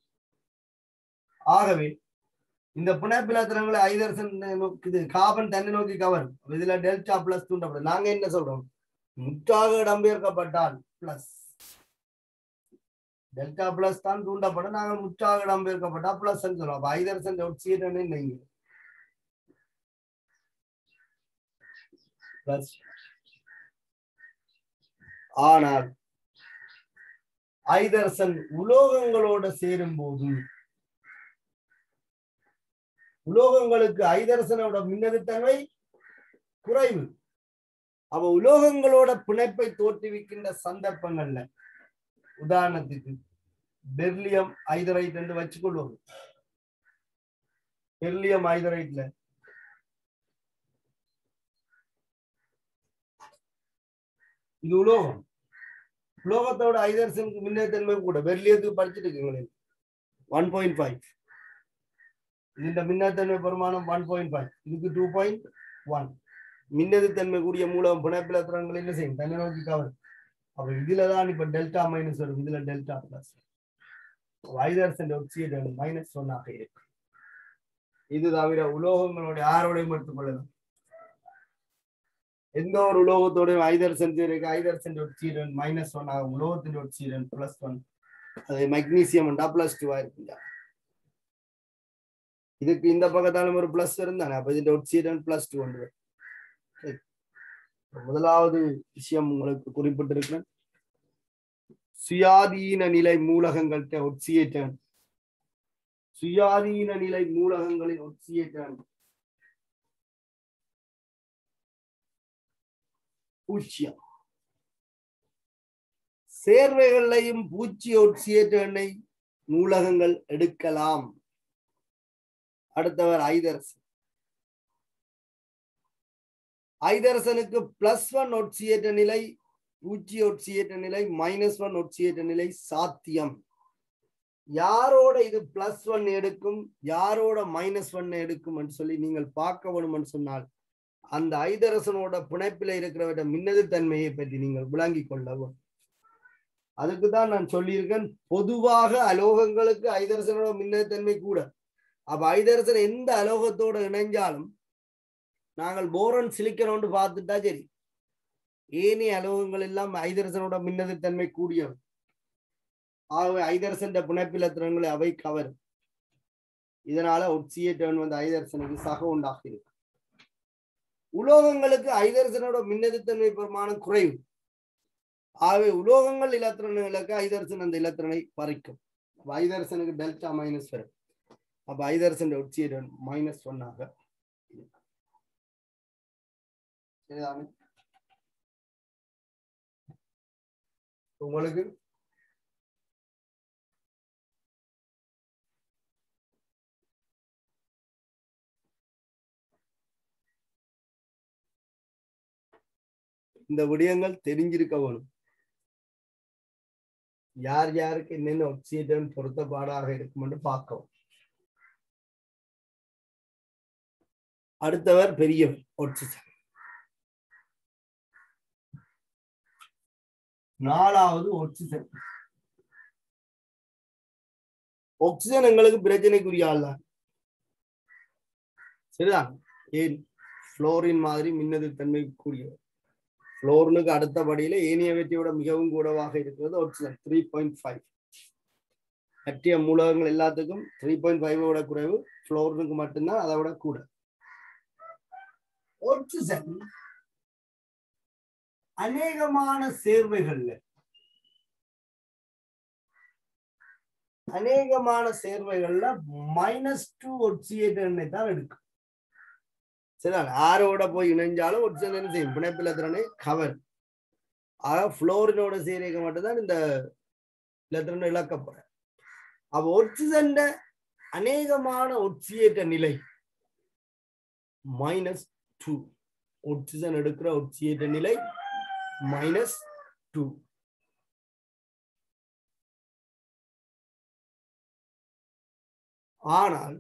ஆகவே இந்த புனைப்பிலத்திரங்களை ஐதரசன் இது கார்பன் தன்னை நோக்கி கவர். இதுல டெல்டா பிளஸ் தூண்டப்படும். நாங்க என்ன சொல்றோம்? முற்றாக இடம்பெயர்க்கப்பட்டால் பிளஸ் டெல்டா பிளஸ் தான் தூண்டப்படும். நாங்கள் முற்றாக இடம்பெயர்க்கப்பட்டா பிளஸ் சொல்றோம். அப்ப ஐதரசன் நீங்க பிளஸ். ஆனால் ஐதரசன் உலோகங்களோட சேரும் போது உலோகங்களுக்கு ஐதரசனோட மின்னதுத்தன்மை குறைவு. அவ உலோகங்களோட பிணைப்பை தோற்றுவிக்கின்ற சந்தர்ப்பங்கள்ல உதாரணத்துக்கு பெர்லியம் ஐதரைட் என்று வச்சுக்கொள்வோம். பெர்லியம் ஐதரைட்ல இது உலோகம். உலோகத்தோட ஐதரசனுக்கு மின்னேத்தன்மை கூட. பெர்லியத்துக்கு படிச்சுட்டு இருக்கீங்களே ஒன் பாயிண்ட் ஃபைவ். இந்த மின்னேத்தன்மை பெருமானம் ஒன் பாயிண்ட் ஃபைவ். இதுக்கு டூ பாயிண்ட் ஒன். மின்னதுத்தன்மை கூடிய மூலம் புனைப்பிலத்திரங்கள் என்ன செய்யும்? தன்னை நோக்கி கவர். அப்ப இதுலதான் இப்ப டெல்டா மைனஸ் வரும். இதுல டெல்டா பிளஸ். ஐதரசன் ஒட்சியேட் மைனஸ் ஒன்னாக இருக்கு. இது தவிர உலோகங்களோட யாரோடையும் எடுத்துக்கொள்ளலாம். எந்த ஒரு உலோகத்தோட ஐதரசன் இருக்கு. ஐதரசன் ஒட்சியேட் மைனஸ் ஒன் ஆகும். உலோகத்தின் ஒட்சியேட் பிளஸ் ஒன். அது மெக்னீசியம் பிளஸ் டூவா இருக்குங்க. இதுக்கு இந்த பக்கத்தாலும் ஒரு பிளஸ் இருந்தானே. அப்ப இந்த ஒட்சியேட் பிளஸ் டூ வந்து முதலாவது விஷயம் உங்களுக்கு குறிப்பிட்டிருக்கிறேன். சுயாதீன நிலை மூலகங்கள்கிட்ட ஒட்சியேட்டன் சுயாதீன நிலை மூலகங்களின் ஒட்சியேட்டன் பூச்சியம். சேர்வைகளையும் பூச்சி ஒட்சியேட்டனை மூலகங்கள் எடுக்கலாம். அடுத்தவர் ஐதரசன். ஐதரசனுக்கு பிளஸ் ஒன் ஒட்சியேட்ட நிலை, பூச்சி ஒட்சியேட்ட நிலை, மைனஸ் ஒன் ஒட்சியேட்ட நிலை சாத்தியம். யாரோட இது பிளஸ் ஒன் எடுக்கும், யாரோட மைனஸ் ஒன் எடுக்கும் சொல்லி நீங்கள் பார்க்க வேணும்னு சொன்னால் அந்த ஐதரசனோட பிணைப்பில இருக்கிறவற்ற மின்னது தன்மையை பற்றி நீங்கள் விளங்கிக் கொள்ளவும். அதுக்குதான் நான் சொல்லியிருக்கேன், பொதுவாக அலோகங்களுக்கு ஐதரசனோட மின்னது தன்மை கூட. அப்ப ஐதரசன் எந்த அலோகத்தோட இணைஞ்சாலும் நாங்கள் போரன் சிலிக்கனோண்டு பார்த்துட்டா சரி. ஏனைய அலோகங்கள் எல்லாம் ஐதரசனோட மின்னது தன்மை கூடியவை. ஆகவே ஐதரசன் புனைப்பிலத்திரங்களை அவை கவரும். இதனால ஒட்சியேட்டன் வந்து ஐதரசனுக்கு சக உண்டாக இருக்கு. உலோகங்களுக்கு ஐதரசனோட மின்னது தன்மை பிரமாணம் குறைவு. ஆகவே உலோகங்கள் இலத்திரன்களுக்கு ஐதரசன் அந்த இலத்திரனை பறிக்கும். ஐதரசனுக்கு டெல்டா மைனஸ் வரும். அப்ப ஐதரசன் ஒட்சியேட்டன் மைனஸ் ஒன்னாக உங்களுக்கு இந்த விடயங்கள் தெரிஞ்சிருக்க வேணும். யார் யாருக்கு என்னென்ன ஒட்சியேட்டன் பொருத்தப்பாடாக இருக்கும் என்று பார்க்கவும். அடுத்தவர் பெரியவர் ஒட்சியேட்டன். நாலாவது ஆக்சிஜன். ஆக்சிஜன் எங்களுக்கு பிரச்சனைக்குரிய ஆள் தான். சரிதான். ஏன் புளோரின் மாதிரி மின்னெதிர்த்தன்மை கூடியவர். புளோரினுக்கு அடுத்தபடியில ஏனையவற்றையோட மிகவும் கூடவாக இருக்கிறது ஆக்சிஜன் த்ரீ பாயிண்ட் ஃபைவ். மற்ற மூலகங்கள் எல்லாத்துக்கும் த்ரீ பாயிண்ட் ஃபைவ் விட குறைவு, புளோரினுக்கு மட்டும்தான் அதை விட கூட. ஆக்சிஜன் அநேகமான சேர்வைகள்ல அநேகமான சேர்வைகள்ல மைனஸ் டூ ஒட்சியேட் எண்ணெய் தான் எடுக்கும். சரி, ஆரோட போய் இணைஞ்சாலும் ஒட்சிஜன் என்ன செய்யும்? பிணைப்பில் எத்திரனை கவர். ஆக புளோரினோட சேர்க்க மட்டும்தான் இந்த இலத்திரனை இழக்கப்படுற. அப்ப ஒட்சிஜன் அநேகமான ஒட்சியேற்ற நிலை மைனஸ் டூ. ஒட்சிஜன் எடுக்கிற ஒட்சியேற்ற நிலை மைனஸ் டூ. ஆனால்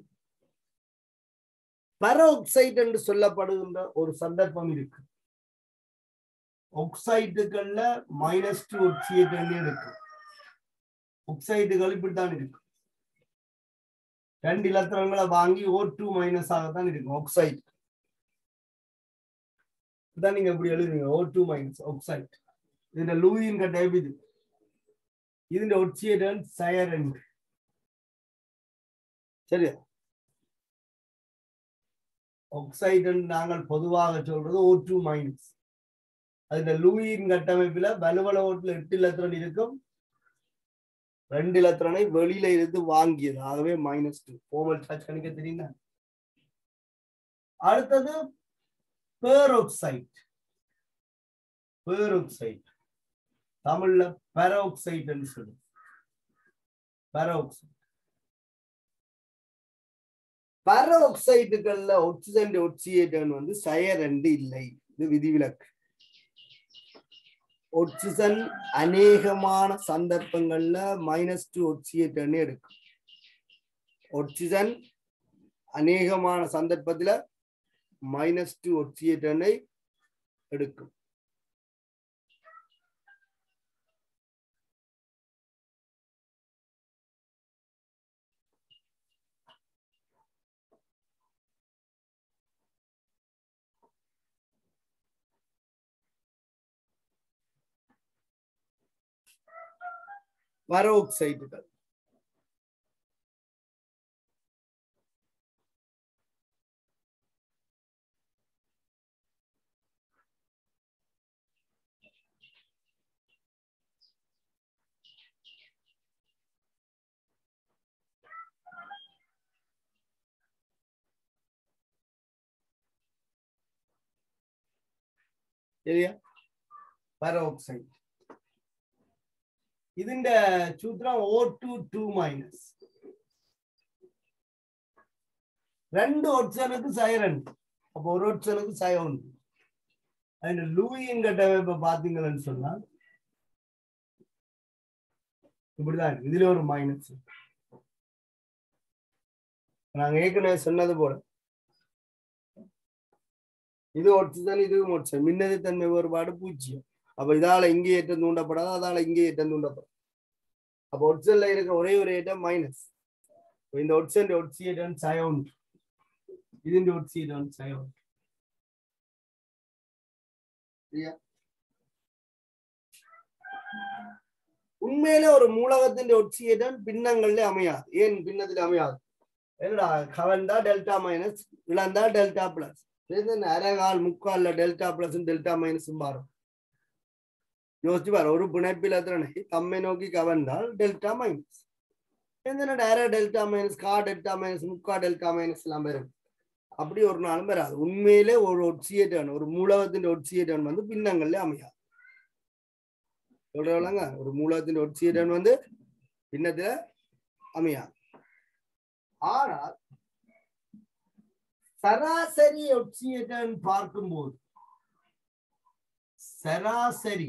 பெராக்சைடு என்று சொல்லப்படுகின்ற ஒரு சந்தர்ப்பம் இருக்கு. ஆக்சைடுகள்ல மைனஸ் டூ ஒட்சியேற்ற நிலை இருக்கு. ஆக்சைடுகள் இப்படித்தான் இருக்கு. ரெண்டு இலத்திரங்களை வாங்கி ஓ டூ மைனஸ் ஆகத்தான் இருக்கும் ஆக்சைடு. இதான் நீங்க எப்படி எழுதுங்க, ஓ டூ மைனஸ் ஆக்சைடு. இதுல லூயின் டைப் இது. இதுல ஒட்சியேற்ற சயரன். சரியா? ஆக்சைடு நாங்கள் பொதுவாக சொல்றது ஓ டூ மைனஸ். அதுல லூயின் கட்டமைப்புல வலுவளவோட்டுல எட்டு இலத்திரன் இருக்கும். ரெண்டு இலத்திரனை வெளியில இருந்து வாங்கியது. ஆகவே மைனஸ் டூ. ஃபோமல் சார்ஜ் கணிக்க தெரியுங்க. அடுத்தது பெராக்சைடு. பெராக்சைடு தமிழ்ல பெராக்சைடு என்று சொல்லுது. பெராக்சைடு பெராக்சைடுகள்ல ஆக்சிஜன் ஒட்சியேட்டன் வந்து சய ரெண்டு இல்லை. இது விதிவிலக்கு. ஆக்சிஜன் அநேகமான சந்தர்ப்பங்கள்ல மைனஸ் டூ ஒட்சியேட்டன் எடுக்கும். ஆக்சிஜன் அநேகமான சந்தர்ப்பத்துல மைனஸ் டூ ஒட்சியேட்டனை எடுக்கும். பெராக்சைடுகள் சரியா? பெராக்சைடு ഇതിന്റെ സൂത്രം ഓ ടു ടു മൈനസ്. രണ്ട് ഓക്സിജനുக்கு சய ரெண்டு. அப்போ ஒரு ஓக்சிஜனுக்கு சய ஒன்று. അതിന്റെ லூயின் கட்டமைப்பை பாத்தீங்கன்னு சொன்னா இப்படிதான். இதுல ஒரு மைனஸ். நாங்க ஏற்கனவே சொன்னது போல இது ஆக்சிஜன், இது ஆக்சிஜன். மின்னெதிர்த்தன்மை வேறுபாடு பூஜ்ஜியம். அப்ப இதால இங்கே ஏற்றம் தூண்டப்படாது, அதால இங்கே ஏற்றம் தூண்டப்படும். அப்ப ஒட்சிஜன்ல இருக்க ஒரே ஒரு ஏற்றம் மைனஸ். இந்த ஒட்சிஜன் ஒட்சியேட்டன் சய ஒன்று. ഇതിന്റെ ஒட்சியேட்டன் சய ஒன்று. உண்மையிலே ஒரு மூலகத்தின் ஒட்சியேட்டன் பின்னங்கள்ல அமையாது. ஏன் பின்னத்தில் அமையாது? என்னடா கவர்ந்தா டெல்டா மைனஸ், இழந்தா டெல்டா பிளஸ். அரைகால் முக்கால்ல டெல்டா பிளஸ் டெல்டா மைனஸ் மாறும். யோசிச்சு பாரு, ஒரு பிணைப்பில் எத்தனை தம்மை நோக்கி கவர்ந்தால் டெல்டா மைனஸ். எந்த டேரக்ட் டெல்டா மைனஸ், கா டெல்டா மைனஸ், முக்கா டெல்டா மைனஸ் எல்லாம் வரும். அப்படி ஒரு நாளும் வராது. உண்மையிலே ஒரு ஒட்சியேட்டன், ஒரு மூலகத்தின் ஒட்சியேட்டன் வந்து பின்னங்கள்ல அமையாது. சொல்றாங்க, ஒரு மூலகத்தின் ஒட்சியேட்டன் வந்து பின்னத்துல அமையாது. ஆனால் சராசரி ஒட்சியேட்டன் பார்க்கும்போது சராசரி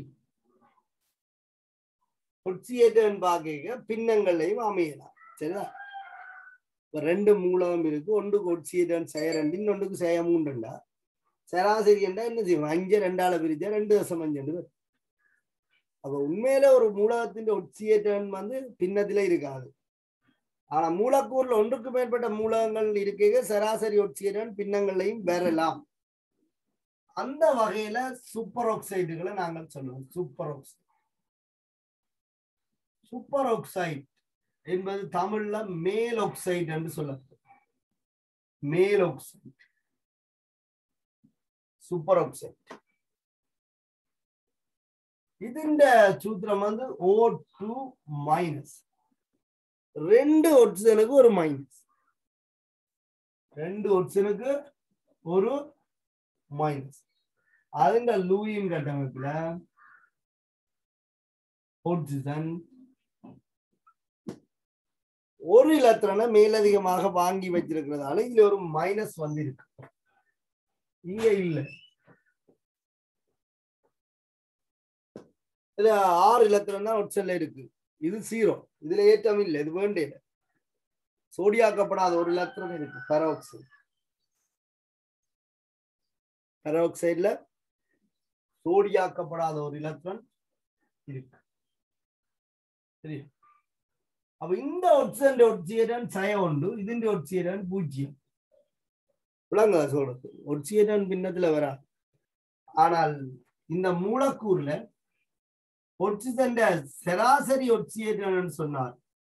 ஒட்சியேட்டன் பார்க்க பின்னங்களையும் அமையலாம். சரிதா? ரெண்டு மூலம் இருக்கு. ஒன்றுக்கு ஒட்சியேட்டன் சய ரெண்டு, இன்னொன்றுக்கு சய மூன்றுண்டா சராசரி என்றா என்ன செய்வோம்? அஞ்சு ரெண்டால பிரிச்சா ரெண்டு தசம் அஞ்சு. அப்ப உண்மையில ஒரு மூலகத்தின் ஒட்சியேற்றம் வந்து பின்னத்தில இருக்காது. ஆனா மூலக்கூறுல ஒன்றுக்கு மேற்பட்ட மூலகங்கள் இருக்க சராசரி ஒட்சியேற்றம் பின்னங்களையும் பெறலாம். அந்த வகையில சூப்பர் ஆக்சைடுகளை நாங்கள் சொல்லுவோம். சூப்பர் ஆக்சைடு சூப்பர் ஆக்சைடு என்பது தமிழ்ல மேல் ஆக்சைடு என்று சொல்லப்படும். மேல் ஆக்சைடு சூப்பர் ஆக்சைடு இதுண்ட சூத்திரம் வந்து ஓ டூ மைனஸ் ரெண்டு ஒட்சிஜனுக்கு ஒரு மைனஸ் ரெண்டு ஒட்சிஜனுக்கு ஒரு மைனஸ். அதுங்க லூயின் கட்டமைப்புல ஒட்சிஜன் ஒரு இலத்திரனை மேலதிகமாக வாங்கி வச்சிருக்கிறதால இதுல ஒரு மைனஸ் வந்திருக்கு. இங்க இல்ல, இதுல ஆறு இலத்திரம் தான் ஒட்சல்ல இருக்கு. இது ஜீரோ, இதுல ஏற்றம் இல்லை, இது வேண்டிய சோடியாக்கப்படாத ஒரு இலத்திரம் இருக்கு. பெராக்சைடு பெராக்சைடுல சோடியாக்கப்படாத ஒரு இலத்திரம் இருக்கு. சரி, அப்ப இந்த ஒட்சன் ஒட்சியேற்றம் சய உண்டு, இதுண்ட ஒட்சியேற்றம் பூஜ்ஜியம். விளங்க சொல்றது ஒட்சியேற்றம் பின்னத்துல வரா. ஆனால் இந்த மூலக்கூறுல ஒட்சிஜன் சராசரி ஒட்சியேற்றம் சொன்னார்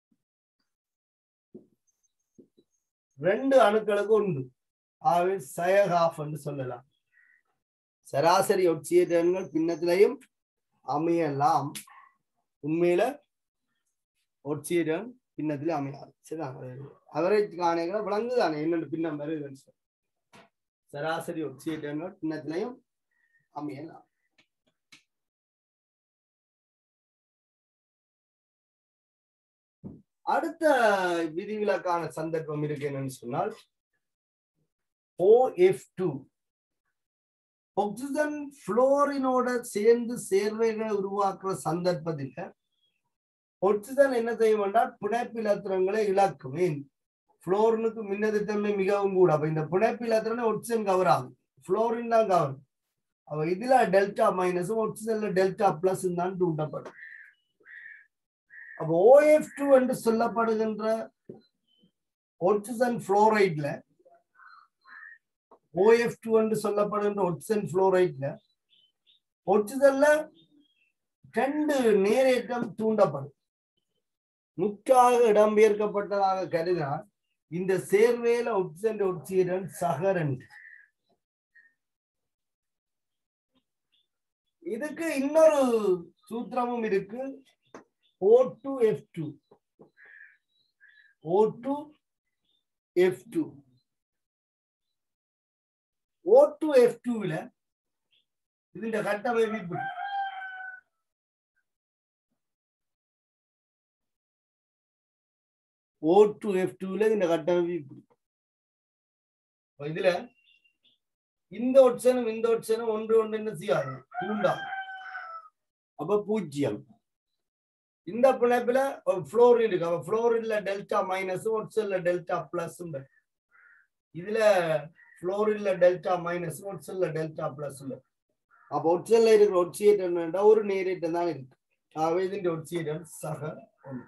ரெண்டு அணுக்களுக்கு உண்டு. ஆகவே சயகாஃப் என்று சொல்லலாம். சராசரி ஒட்சியேற்றங்கள் பின்னத்திலையும் அமையலாம். உண்மையில ஒட்சியேற்றம் பின்னத்திலே அமையாது. சரிதான், அவரேஜ் காணிகளை விளங்குதானே என்னென்ன பின்னம் வருதுன்னு சொல்லி. சராசரி ஒட்சியேற்றங்கள் பின்னத்திலையும் அமையலாம். அடுத்த விதிவிலக்கான சந்தர்ப்பம் இருக்கு என்னன்னு சொன்னால் ஓ எஃப் டூ ஆக்சிஜன் புளோரினோட சேர்ந்து சேர்வைகளை உருவாக்குற சந்தர்ப்பத்தில் ஆக்சிஜன் என்ன செய்யும் என்றால் பிணைப்பு இலத்திரங்களை இழக்கும். ஏன்? புளோரினுக்கு மின்னதித்தன்மை மிகவும் கூட. அப்ப இந்த பிணைப்பு இலத்திரனை ஆக்சிஜன் கவர் ஆகும், புளோரின் தான் கவர். அப்ப இதுல டெல்டா மைனஸும் ஆக்சிஜன்ல டெல்டா பிளஸ் தான் தூண்டப்படும். அப்போ ஓ எஃப் டூ என்று சொல்லப்படுகின்ற ஆக்சிஜன் புளோரைட்ல ஓ எஃப் டூ என்று சொல்லப்படுகின்ற ஆக்சிஜன் புளோரைட்ல ஆக்சிஜன்ல ரெண்டு நேரேற்றம் தூண்டப்படும். முற்றாக இடம்பெயர்க்கப்பட்டதாக கருதினால் இந்த சேர்வேல ஆக்சிஜன் ஒட்சியேற்றம் சகரண்டு. இதுக்கு இன்னொரு சூத்திரமும் இருக்கு. O two F two O two F two O two F two ல இந்த கட்டமைப்பு ஓ டூ எஃப் டூ ல இந்த கட்டமைப்பு இதுல இந்த ஒட்சனும் இந்த ஒட்சனும் ஒன்று ஒன்று என்ன செய்யாது, தூண்டா. அப்ப பூஜ்ஜியம். இந்த பிணைப்புல புளோரின் இருக்கு. அப்ப புளோரின்ல டெல்டா மைனஸ் ஒட்சல்ல டெல்டா பிளஸ். இதுல புளோரின்ல டெல்டா மைனஸ் ஒட்சல்ல டெல்டா பிளஸ். அப்ப ஒட்சல்ல இருக்கிற ஒட்சியேற்றம் ஒரு நேரேற்றம் தான் இருக்கு. ஆகவே இதுன்ற ஒட்சியேற்றம் சக ஒன்று.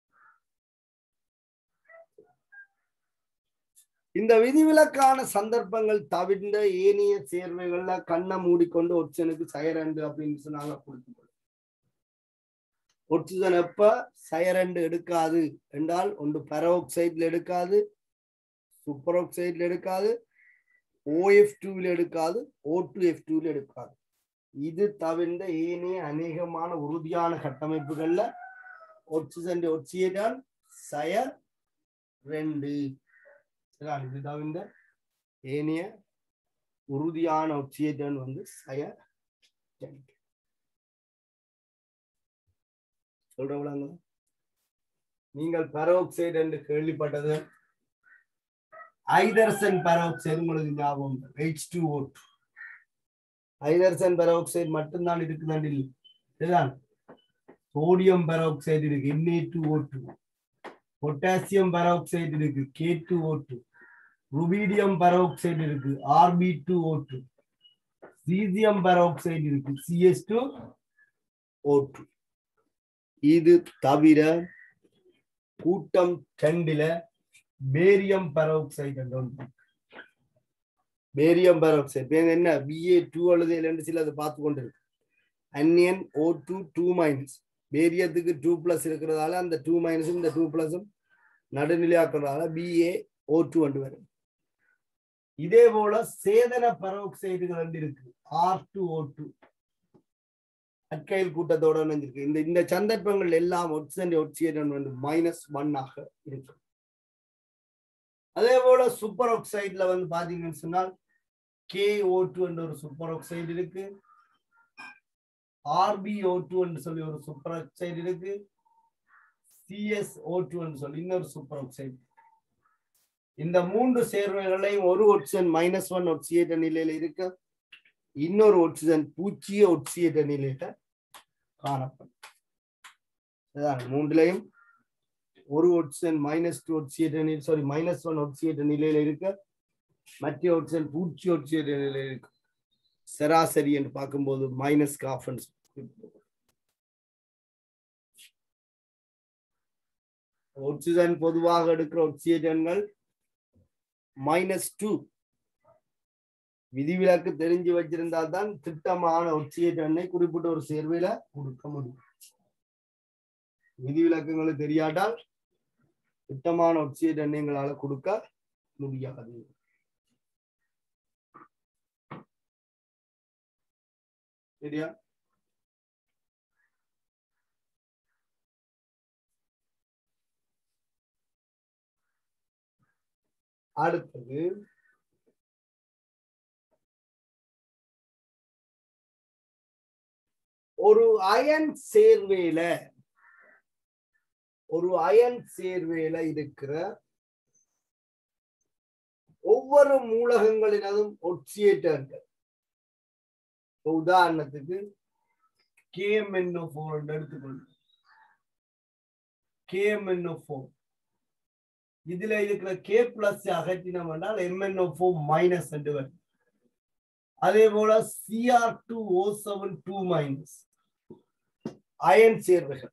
இந்த விதிவிலக்கான சந்தர்ப்பங்கள் தவிர்ந்த ஏனைய சேர்வைகள்ல கண்ணை மூடிக்கொண்டு ஒட்சனுக்கு சயரண்டு அப்படின்னு சொன்னாங்க கொடுத்து. ஒட்சிஜன் எப்ப சயரண்டு எடுக்காது என்றால் ஒன்று பெராக்சைட்ல எடுக்காது, சூப்பர் ஆக்சைட்ல எடுக்காது, ஓ எஃப் டூல எடுக்காது, ஓ டூ எஃப் டூல எடுக்காது. இது தவிர்ந்த ஏனைய அநேகமான உறுதியான கட்டமைப்புகள்ல ஒட்சிஜன் ஒட்சியேற்றம் சய ரெண்டு. இது தவிர்ந்த ஏனைய உறுதியான ஒட்சியேற்றம் வந்து சய ரெண்டு. சொல்றவங்க நீங்கள் பெராக்சைடு என்று கேள்விப்பட்டது ஐதர்சன் பெராக்சைடு உங்களுக்கு ஞாபகம். எச் டூ ஓ டூ ஐதர்சன் பெராக்சைடு மட்டும்தான் இருக்குதான் இல்லை. இதுதான் சோடியம் பெராக்சைடு இருக்கு N A two O two, potassium peroxide இருக்கு K two O two, rubidium peroxide இருக்கு R B two O two, caesium peroxide இருக்கு C S two O two. இது தவிர கூட்டம் ரெண்டுல பேரியம் பெராக்சைடு என்று ஒன்று. பேரியம் பெராக்சைடு என்ன பி ஏ டூ அல்லது இல்லைன்னு சில அதை பார்த்து கொண்டு இருக்கு. அந்நியன் ஓ டூ டூ மைனஸ், பேரியத்துக்கு டூ பிளஸ் இருக்கிறதால அந்த டூ மைனஸும் இந்த டூ பிளஸும் நடுநிலையாக்குறதால பி ஏ ஓ டூ என்று வரும். இதே போல சேதன பெராக்சைடுகள் வந்து இருக்கு, ஆர் டூ ஓ டூ அற்கையில் கூட்டத்தோட இருக்கு. இந்த இந்த சந்தர்ப்பங்கள் எல்லாம் ஒட்சன் ஒட்சியேட்டன் வந்து மைனஸ் ஒன் ஆக இருக்கு. அதே போல சூப்பர் ஆக்சைடுல வந்து பாத்தீங்கன்னு சொன்னால் கே ஓ டூ என்ற ஒரு சூப்பர் ஆக்சைடு இருக்கு, ஆர்பி ஓ டூ என்று சொல்லி ஒரு சூப்பர் ஆக்சைடு இருக்கு, சிஎஸ் ஓ டூ என்று சொல்லி இன்னொரு சூப்பர் ஆக்சைடு. இந்த மூன்று சேர்வைகளையும் ஒரு ஒட்சன் மைனஸ் ஒன் ஒட்சியேட்ட நிலையில இருக்க, இன்னொரு ஒட்சிஜன் பூச்சிய ஒட்சியேட்ட நிலையில காணப்படும். மூன்றுலையும் ஒரு ஒட்சிஜன் மைனஸ் டூ ஒட்சியேட்ட நிலை சாரி மைனஸ் ஒன் ஒட்சியேட்ட நிலையில இருக்க, மற்ற ஒட்சிஜன் பூச்சி ஒட்சியேட்ட நிலையில இருக்கு. சராசரி என்று பார்க்கும்போது மைனஸ் காஃபன். ஒட்சிஜன் பொதுவாக எடுக்கிற ஒட்சியேட்டன்கள் மைனஸ் டூ. விதிவிலக்கு தெரிஞ்சு வச்சிருந்தால் தான் திட்டமான ஒட்சியேட்டனை குறிப்பிட்ட ஒரு சேர்வையில கொடுக்க முடியும். விதிவிலக்குகளை தெரியாட்டால் திட்டமான ஒட்சியேட்டனை எங்களால கொடுக்க முடியாது. சரியா? அடுத்தது ஒரு அயன் சேர்வேல ஒரு அயன் சேர்வேல இருக்கிற ஒவ்வொரு மூலகங்களினதும் ஒட்சியேட்டர்கள். உதாரணத்துக்கு K M N O four எடுத்துக்கொள்ள, K M N O four இதுல இருக்கிற கே பிளஸ் அகற்றினோம் என்றால் M N O four minus என்று வரும். அதே போல C R two O seven two minus ion சேர்வைகள்.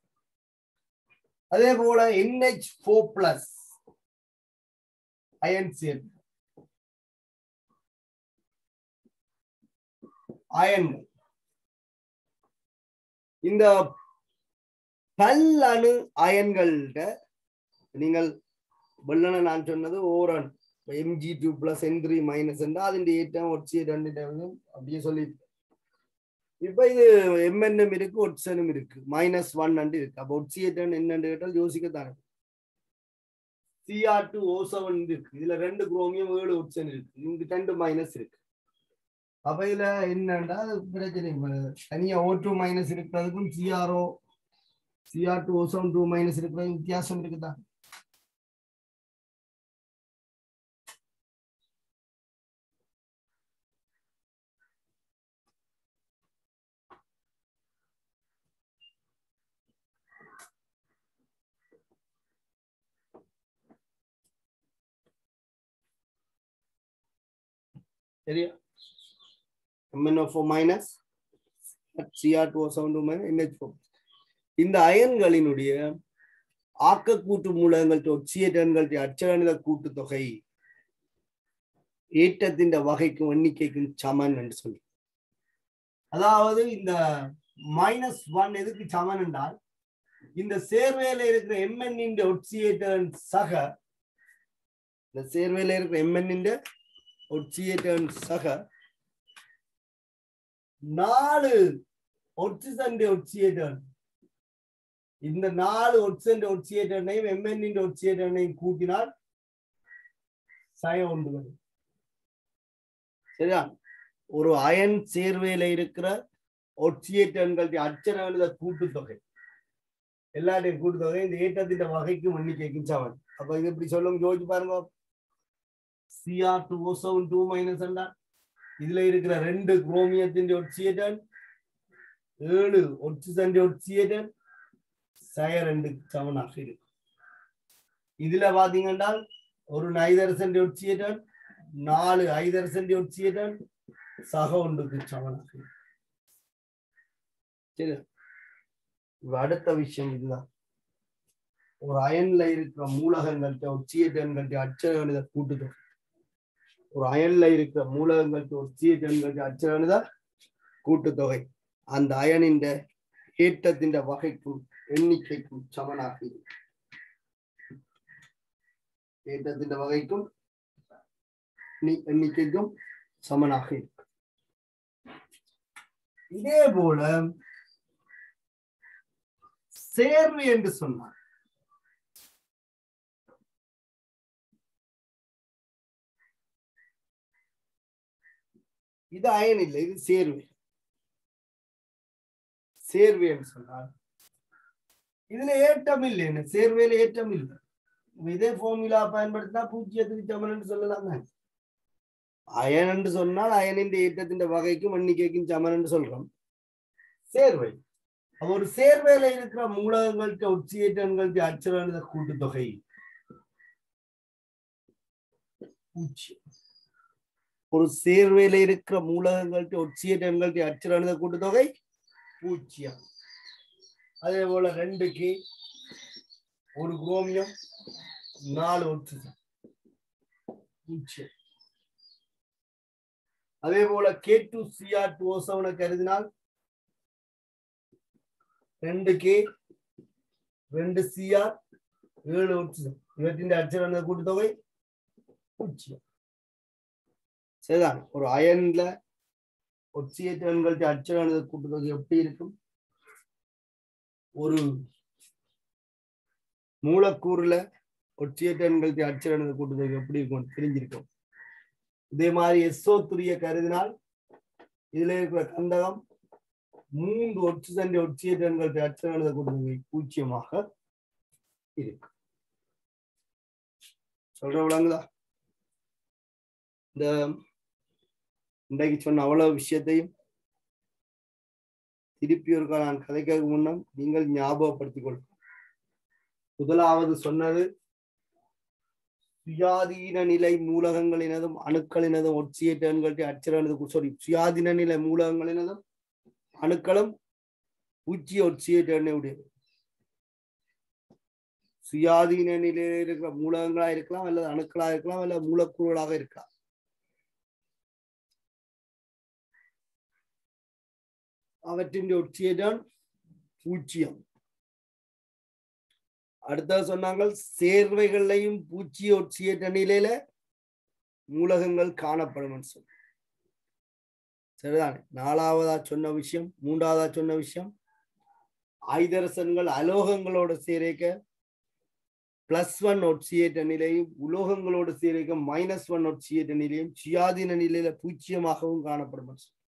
அதே போல N H four plus ion சேர்வை அயன்கள். இந்த பல்லணு அயன்கள்ட நீங்கள் வெள்ளன நான் சொன்னது ஓரன் MG two plus N three minus என்றால் அதின் ஏற்றம் ஒட்சியேட்டம் அப்படியே சொல்லி. இப்ப இது எம்என்எம் இருக்கு, ஒட்சனும் இருக்கு, மைனஸ் ஒன் அண்டு இருக்கு. அப்ப ஒட்சியேட்டன் என்னன்னு கேட்டால் யோசிக்கத்தானே. சிஆர் டூ ஓ செவன் இருக்கு, இதுல ரெண்டு குரோமியம் ஏழு ஒட்சன் இருக்கு, இங்க ரெண்டு மைனஸ் இருக்கு. அப்ப இதுல என்னன்னா பிரச்சனை தனியா ஓ டூ மைனஸ் இருக்கிறதுக்கும் CRO CR two O seven two minus இருக்கிறது வித்தியாசம் இருக்குதா? சரியா? M N O four minus CR two O seven two minus N H four. இந்த அயன்களினுடைய ஆக்கக்கூட்டு மூலங்கள் ஒட்சியேட்டன்கள் அச்சகணித கூட்டுத்தொகை ஏற்றத்தின் வகைக்கும் எண்ணிக்கைக்கும் சமன் என்று சொல்லி. அதாவது இந்த மைனஸ் ஒன் எதுக்கு சமன் என்றால் இந்த சேர்வையில இருக்கிற எம்என் ஒட்சியேட்டன் சக இந்த சேர்வையில இருக்கிற எம்என் ஒட்சியேட்டன் சக நாலு ஒட்சிசன் ஒட்சியேட்டன் இந்த நாலு ஒட்சன் ஒட்சியேட்டனையும் எம்என் ஒட்சியேட்டனையும் கூட்டினால் சய ஒன்று வரும். சரியா? ஒரு அயன் சேர்வையில இருக்கிற ஒட்சியேட்டன்கள் அச்சரணித கூட்டுத்தொகை எல்லாத்தையும் கூட்டுத்தொகை இந்த ஏற்றத்தின் வகைக்கும் எண்ணிக்கைக்கும் சமன். அப்ப இது இப்படி சொல்லும் யோசிச்சு பாருங்க. CR two O seven two minus இதுல இருக்கிற ரெண்டு குரோமியத்தின் ஒட்சியேட்டன் ஏழு ஒட்சிசன் ஒட்சியேட்டன் சய ரெண்டு சமனாக இருக்கு. இதுல பாத்தீங்கன்னா ஒரு நைதரசன் ஒட்சியேட்டன் நாலு ஐதரசன் ஒட்சியேட்டன் சக ஒன்றுக்கு சமனாக இருக்கு. சரி, அடுத்த விஷயம் இதுதான். ஒரு அயன்ல இருக்கிற மூலகங்கள்ட்ட ஒட்சியேட்டன்கள்ட்ட அச்சரகணித கூட்டுதொகை. ஒரு அயன்ல இருக்கிற மூலகங்கள்ட்ட ஒட்சியேட்டன்கள்ட்ட அச்சரகணித கூட்டுத்தொகை அந்த அயனின் ஏற்றத்தின் வகைக்கும் எண்ணிக்கைக்கும் சமனாக இருக்கு. ஏற்றத்தின் வகைக்கும் எண்ணிக்கைக்கும் சமனாக இருக்கு. இதே போல சேர்வு என்று சொன்னார். இது அயன் இல்லை, இது சேர்வு. சேர்வு என்று சொன்னார். இதுல ஏற்றம் இல்லை, என்ன சேர்வையில ஏற்றம் இல்லை. இதே ஃபார்முலா பயன்படுத்தினா பூஜ்ஜியத்துக்கு சமன் என்று சொல்லலாம். அயன் என்று சொன்னால் அயனின் ஏற்றத்தின் வகைக்கும் எண்ணிக்கைக்கும் சமன் என்று சொல்றோம். சேர்வை ஒரு சேர்வையில இருக்கிற மூலகங்கள்ட்ட ஒட்சியேட்டன்கள்ட்ட அச்சரகணித கூட்டுத்தொகை பூஜ்ஜியம். ஒரு சேர்வையில இருக்கிற மூலகங்கள்ட்ட ஒட்சியேட்டன்கள்ட்ட அச்சரகணித கூட்டுத்தொகை பூஜ்ஜியம். அதே போல ரெண்டுக்கு ஒரு குரோமியம் நாலு ஒட்சிஜன் பூஜ்ஜியம். அதே போல K two CR two O செவனை கருதினால் ரெண்டு கே ரெண்டு சிஆர் ஏழு ஒட்சிஜன் இவற்றின் அச்சரகணித கூட்டுத்தொகை பூஜ்ஜியம். சரிதான். ஒரு அயன்ல ஒட்சியேட்டன்கள்ட்ட அச்சரகணித கூட்டுத்தொகை எப்படி இருக்கும்? ஒரு மூலக்கூறுல ஒட்சியேட்டன்கள்ட்ட அச்சரகணித கூட்டுத்தொகை எப்படி இருக்கும் தெரிஞ்சிருக்கும். இதே மாதிரி எஸ்ஓ த்ரீயை கருதினால் இதுல இருக்கிற கந்தகம் மூன்று ஒட்சிஜன் ஒட்சியேட்டன்கள்ட்ட அச்சரகணித கூட்டுத்தொகை பூஜ்ஜியமாக இருக்கு. சொல்ற விளங்குதா? இந்த இன்றைக்கு சொன்ன அவ்வளவு விஷயத்தையும் திருப்பி ஒருக்கா நான் கதைக்க முன்னம் நீங்கள் ஞாபகப்படுத்திக் கொள்ளும். முதலாவது சொன்னது சுயாதீன நிலை மூலகங்களினதும் அணுக்களினதும் ஒட்சியேட்டன்கள்ட்ட அச்சரகணித சாரி சுயாதீன நிலை மூலகங்களினதும் அணுக்களும் பூஜ்ஜிய ஒட்சியேட்டனை உடையது. சுயாதீன நிலையில் இருக்கிற மூலகங்களா இருக்கலாம், அல்லது அணுக்களா இருக்கலாம், அல்லது மூலக்கூறுகளாக இருக்கலாம். அவற்றின் ஒட்சியேட்டன் பூஜ்ஜியம். அடுத்த சொன்னாங்க சேர்வைகளையும் பூஜ்ஜிய ஒட்சியேட்ட நிலையில மூலகங்கள் காணப்படும். சரிதானே? நாலாவதா சொன்ன விஷயம், மூன்றாவதா சொன்ன விஷயம் ஐதரசன்கள் அலோகங்களோட சேரைக்க பிளஸ் ஒன் ஒட்சியேட்ட நிலையும் உலோகங்களோடு சேரைக்க மைனஸ் ஒன் ஒட்சியேட்ட நிலையும் சுயாதீன நிலையில பூஜ்ஜியமாகவும் காணப்படும்.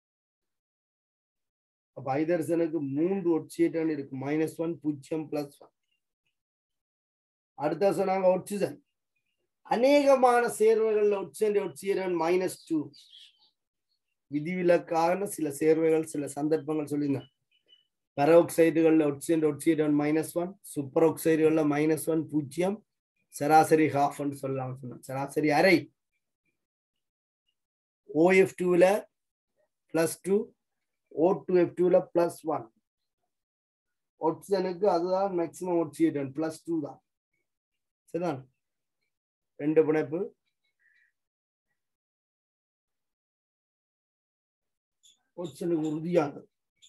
அப்ப ஐதரசனுக்கு மூன்று ஒட்சியேட்டன் இருக்கு, மைனஸ் ஒன் பூஜ்ஜியம் பிளஸ் ஒன். அடுத்த சொன்னாங்க ஒட்சிஜன் அநேகமான சேர்வைகள்ல ஒட்சிஜன் ஒட்சியேட்டன் மைனஸ் டூ. விதிவிலக்கான சில சேர்வைகள் சில சந்தர்ப்பங்கள் சொல்லியிருந்தேன். பெராக்சைடுகள்ல ஒட்சிஜன் ஒட்சியேட்டன் மைனஸ் ஒன், சூப்பர் ஆக்சைடுகள்ல மைனஸ் ஒன் பூஜ்ஜியம், சராசரி ஹாஃப் சொல்லலாம் சொன்னேன். சராசரி அரை. ஓஎஃப் டூல plus two, O two F டூல பிளஸ் ஒன். ஒட்சிஜனுக்கு அதுதான் மேக்சிமம் ஒட்சியேட்டன் பிளஸ் டூ தான். சரிதான். ரெண்டு பிணைப்பு ஒட்சிஜனுக்கு உறுதியானது.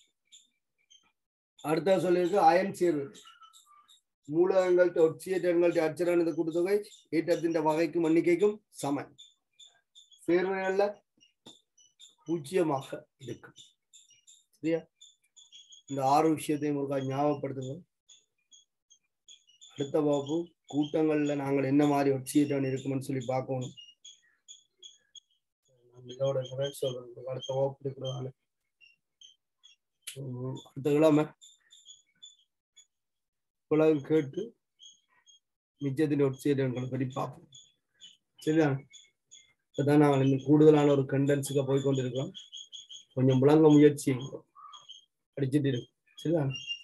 அடுத்த சொல்லியிருக்கு அயன் சேர்வு மூலகங்கள்ட்ட ஒட்சியேட்டன்கள்ட்ட அச்சரகணித கூட்டுத்தொகை ஏற்றத்தின் வகைக்கும் எண்ணிக்கைக்கும் சமன். சேர்வைகள்ல பூஜ்ஜியமாக இருக்கு. சரியா? இந்த ஆறு விஷயத்தையும் ஒரு ஞாபகப்படுத்துங்க. அடுத்த வகுப்பு கூட்டங்கள்ல நாங்கள் என்ன மாதிரி ஒட்சியேட்டன் இருக்குமென்னு சொல்லி பார்க்கணும். இதோட சொல்றேன் அடுத்த வகுப்பு இருக்கிறதால அடுத்த கிழமை உலகம் கேட்டு மிச்சத்தின் ஒட்சியேட்டன்களை பற்றி பார்ப்போம். சரிதான். இப்பதான் நாங்கள் இன்னும் கூடுதலான ஒரு கண்டென்ஸுக்கு போய் கொண்டிருக்கிறோம். கொஞ்சம் விளங்க முயற்சி படிச்சுட்டு இருக்கு. சரிதான்.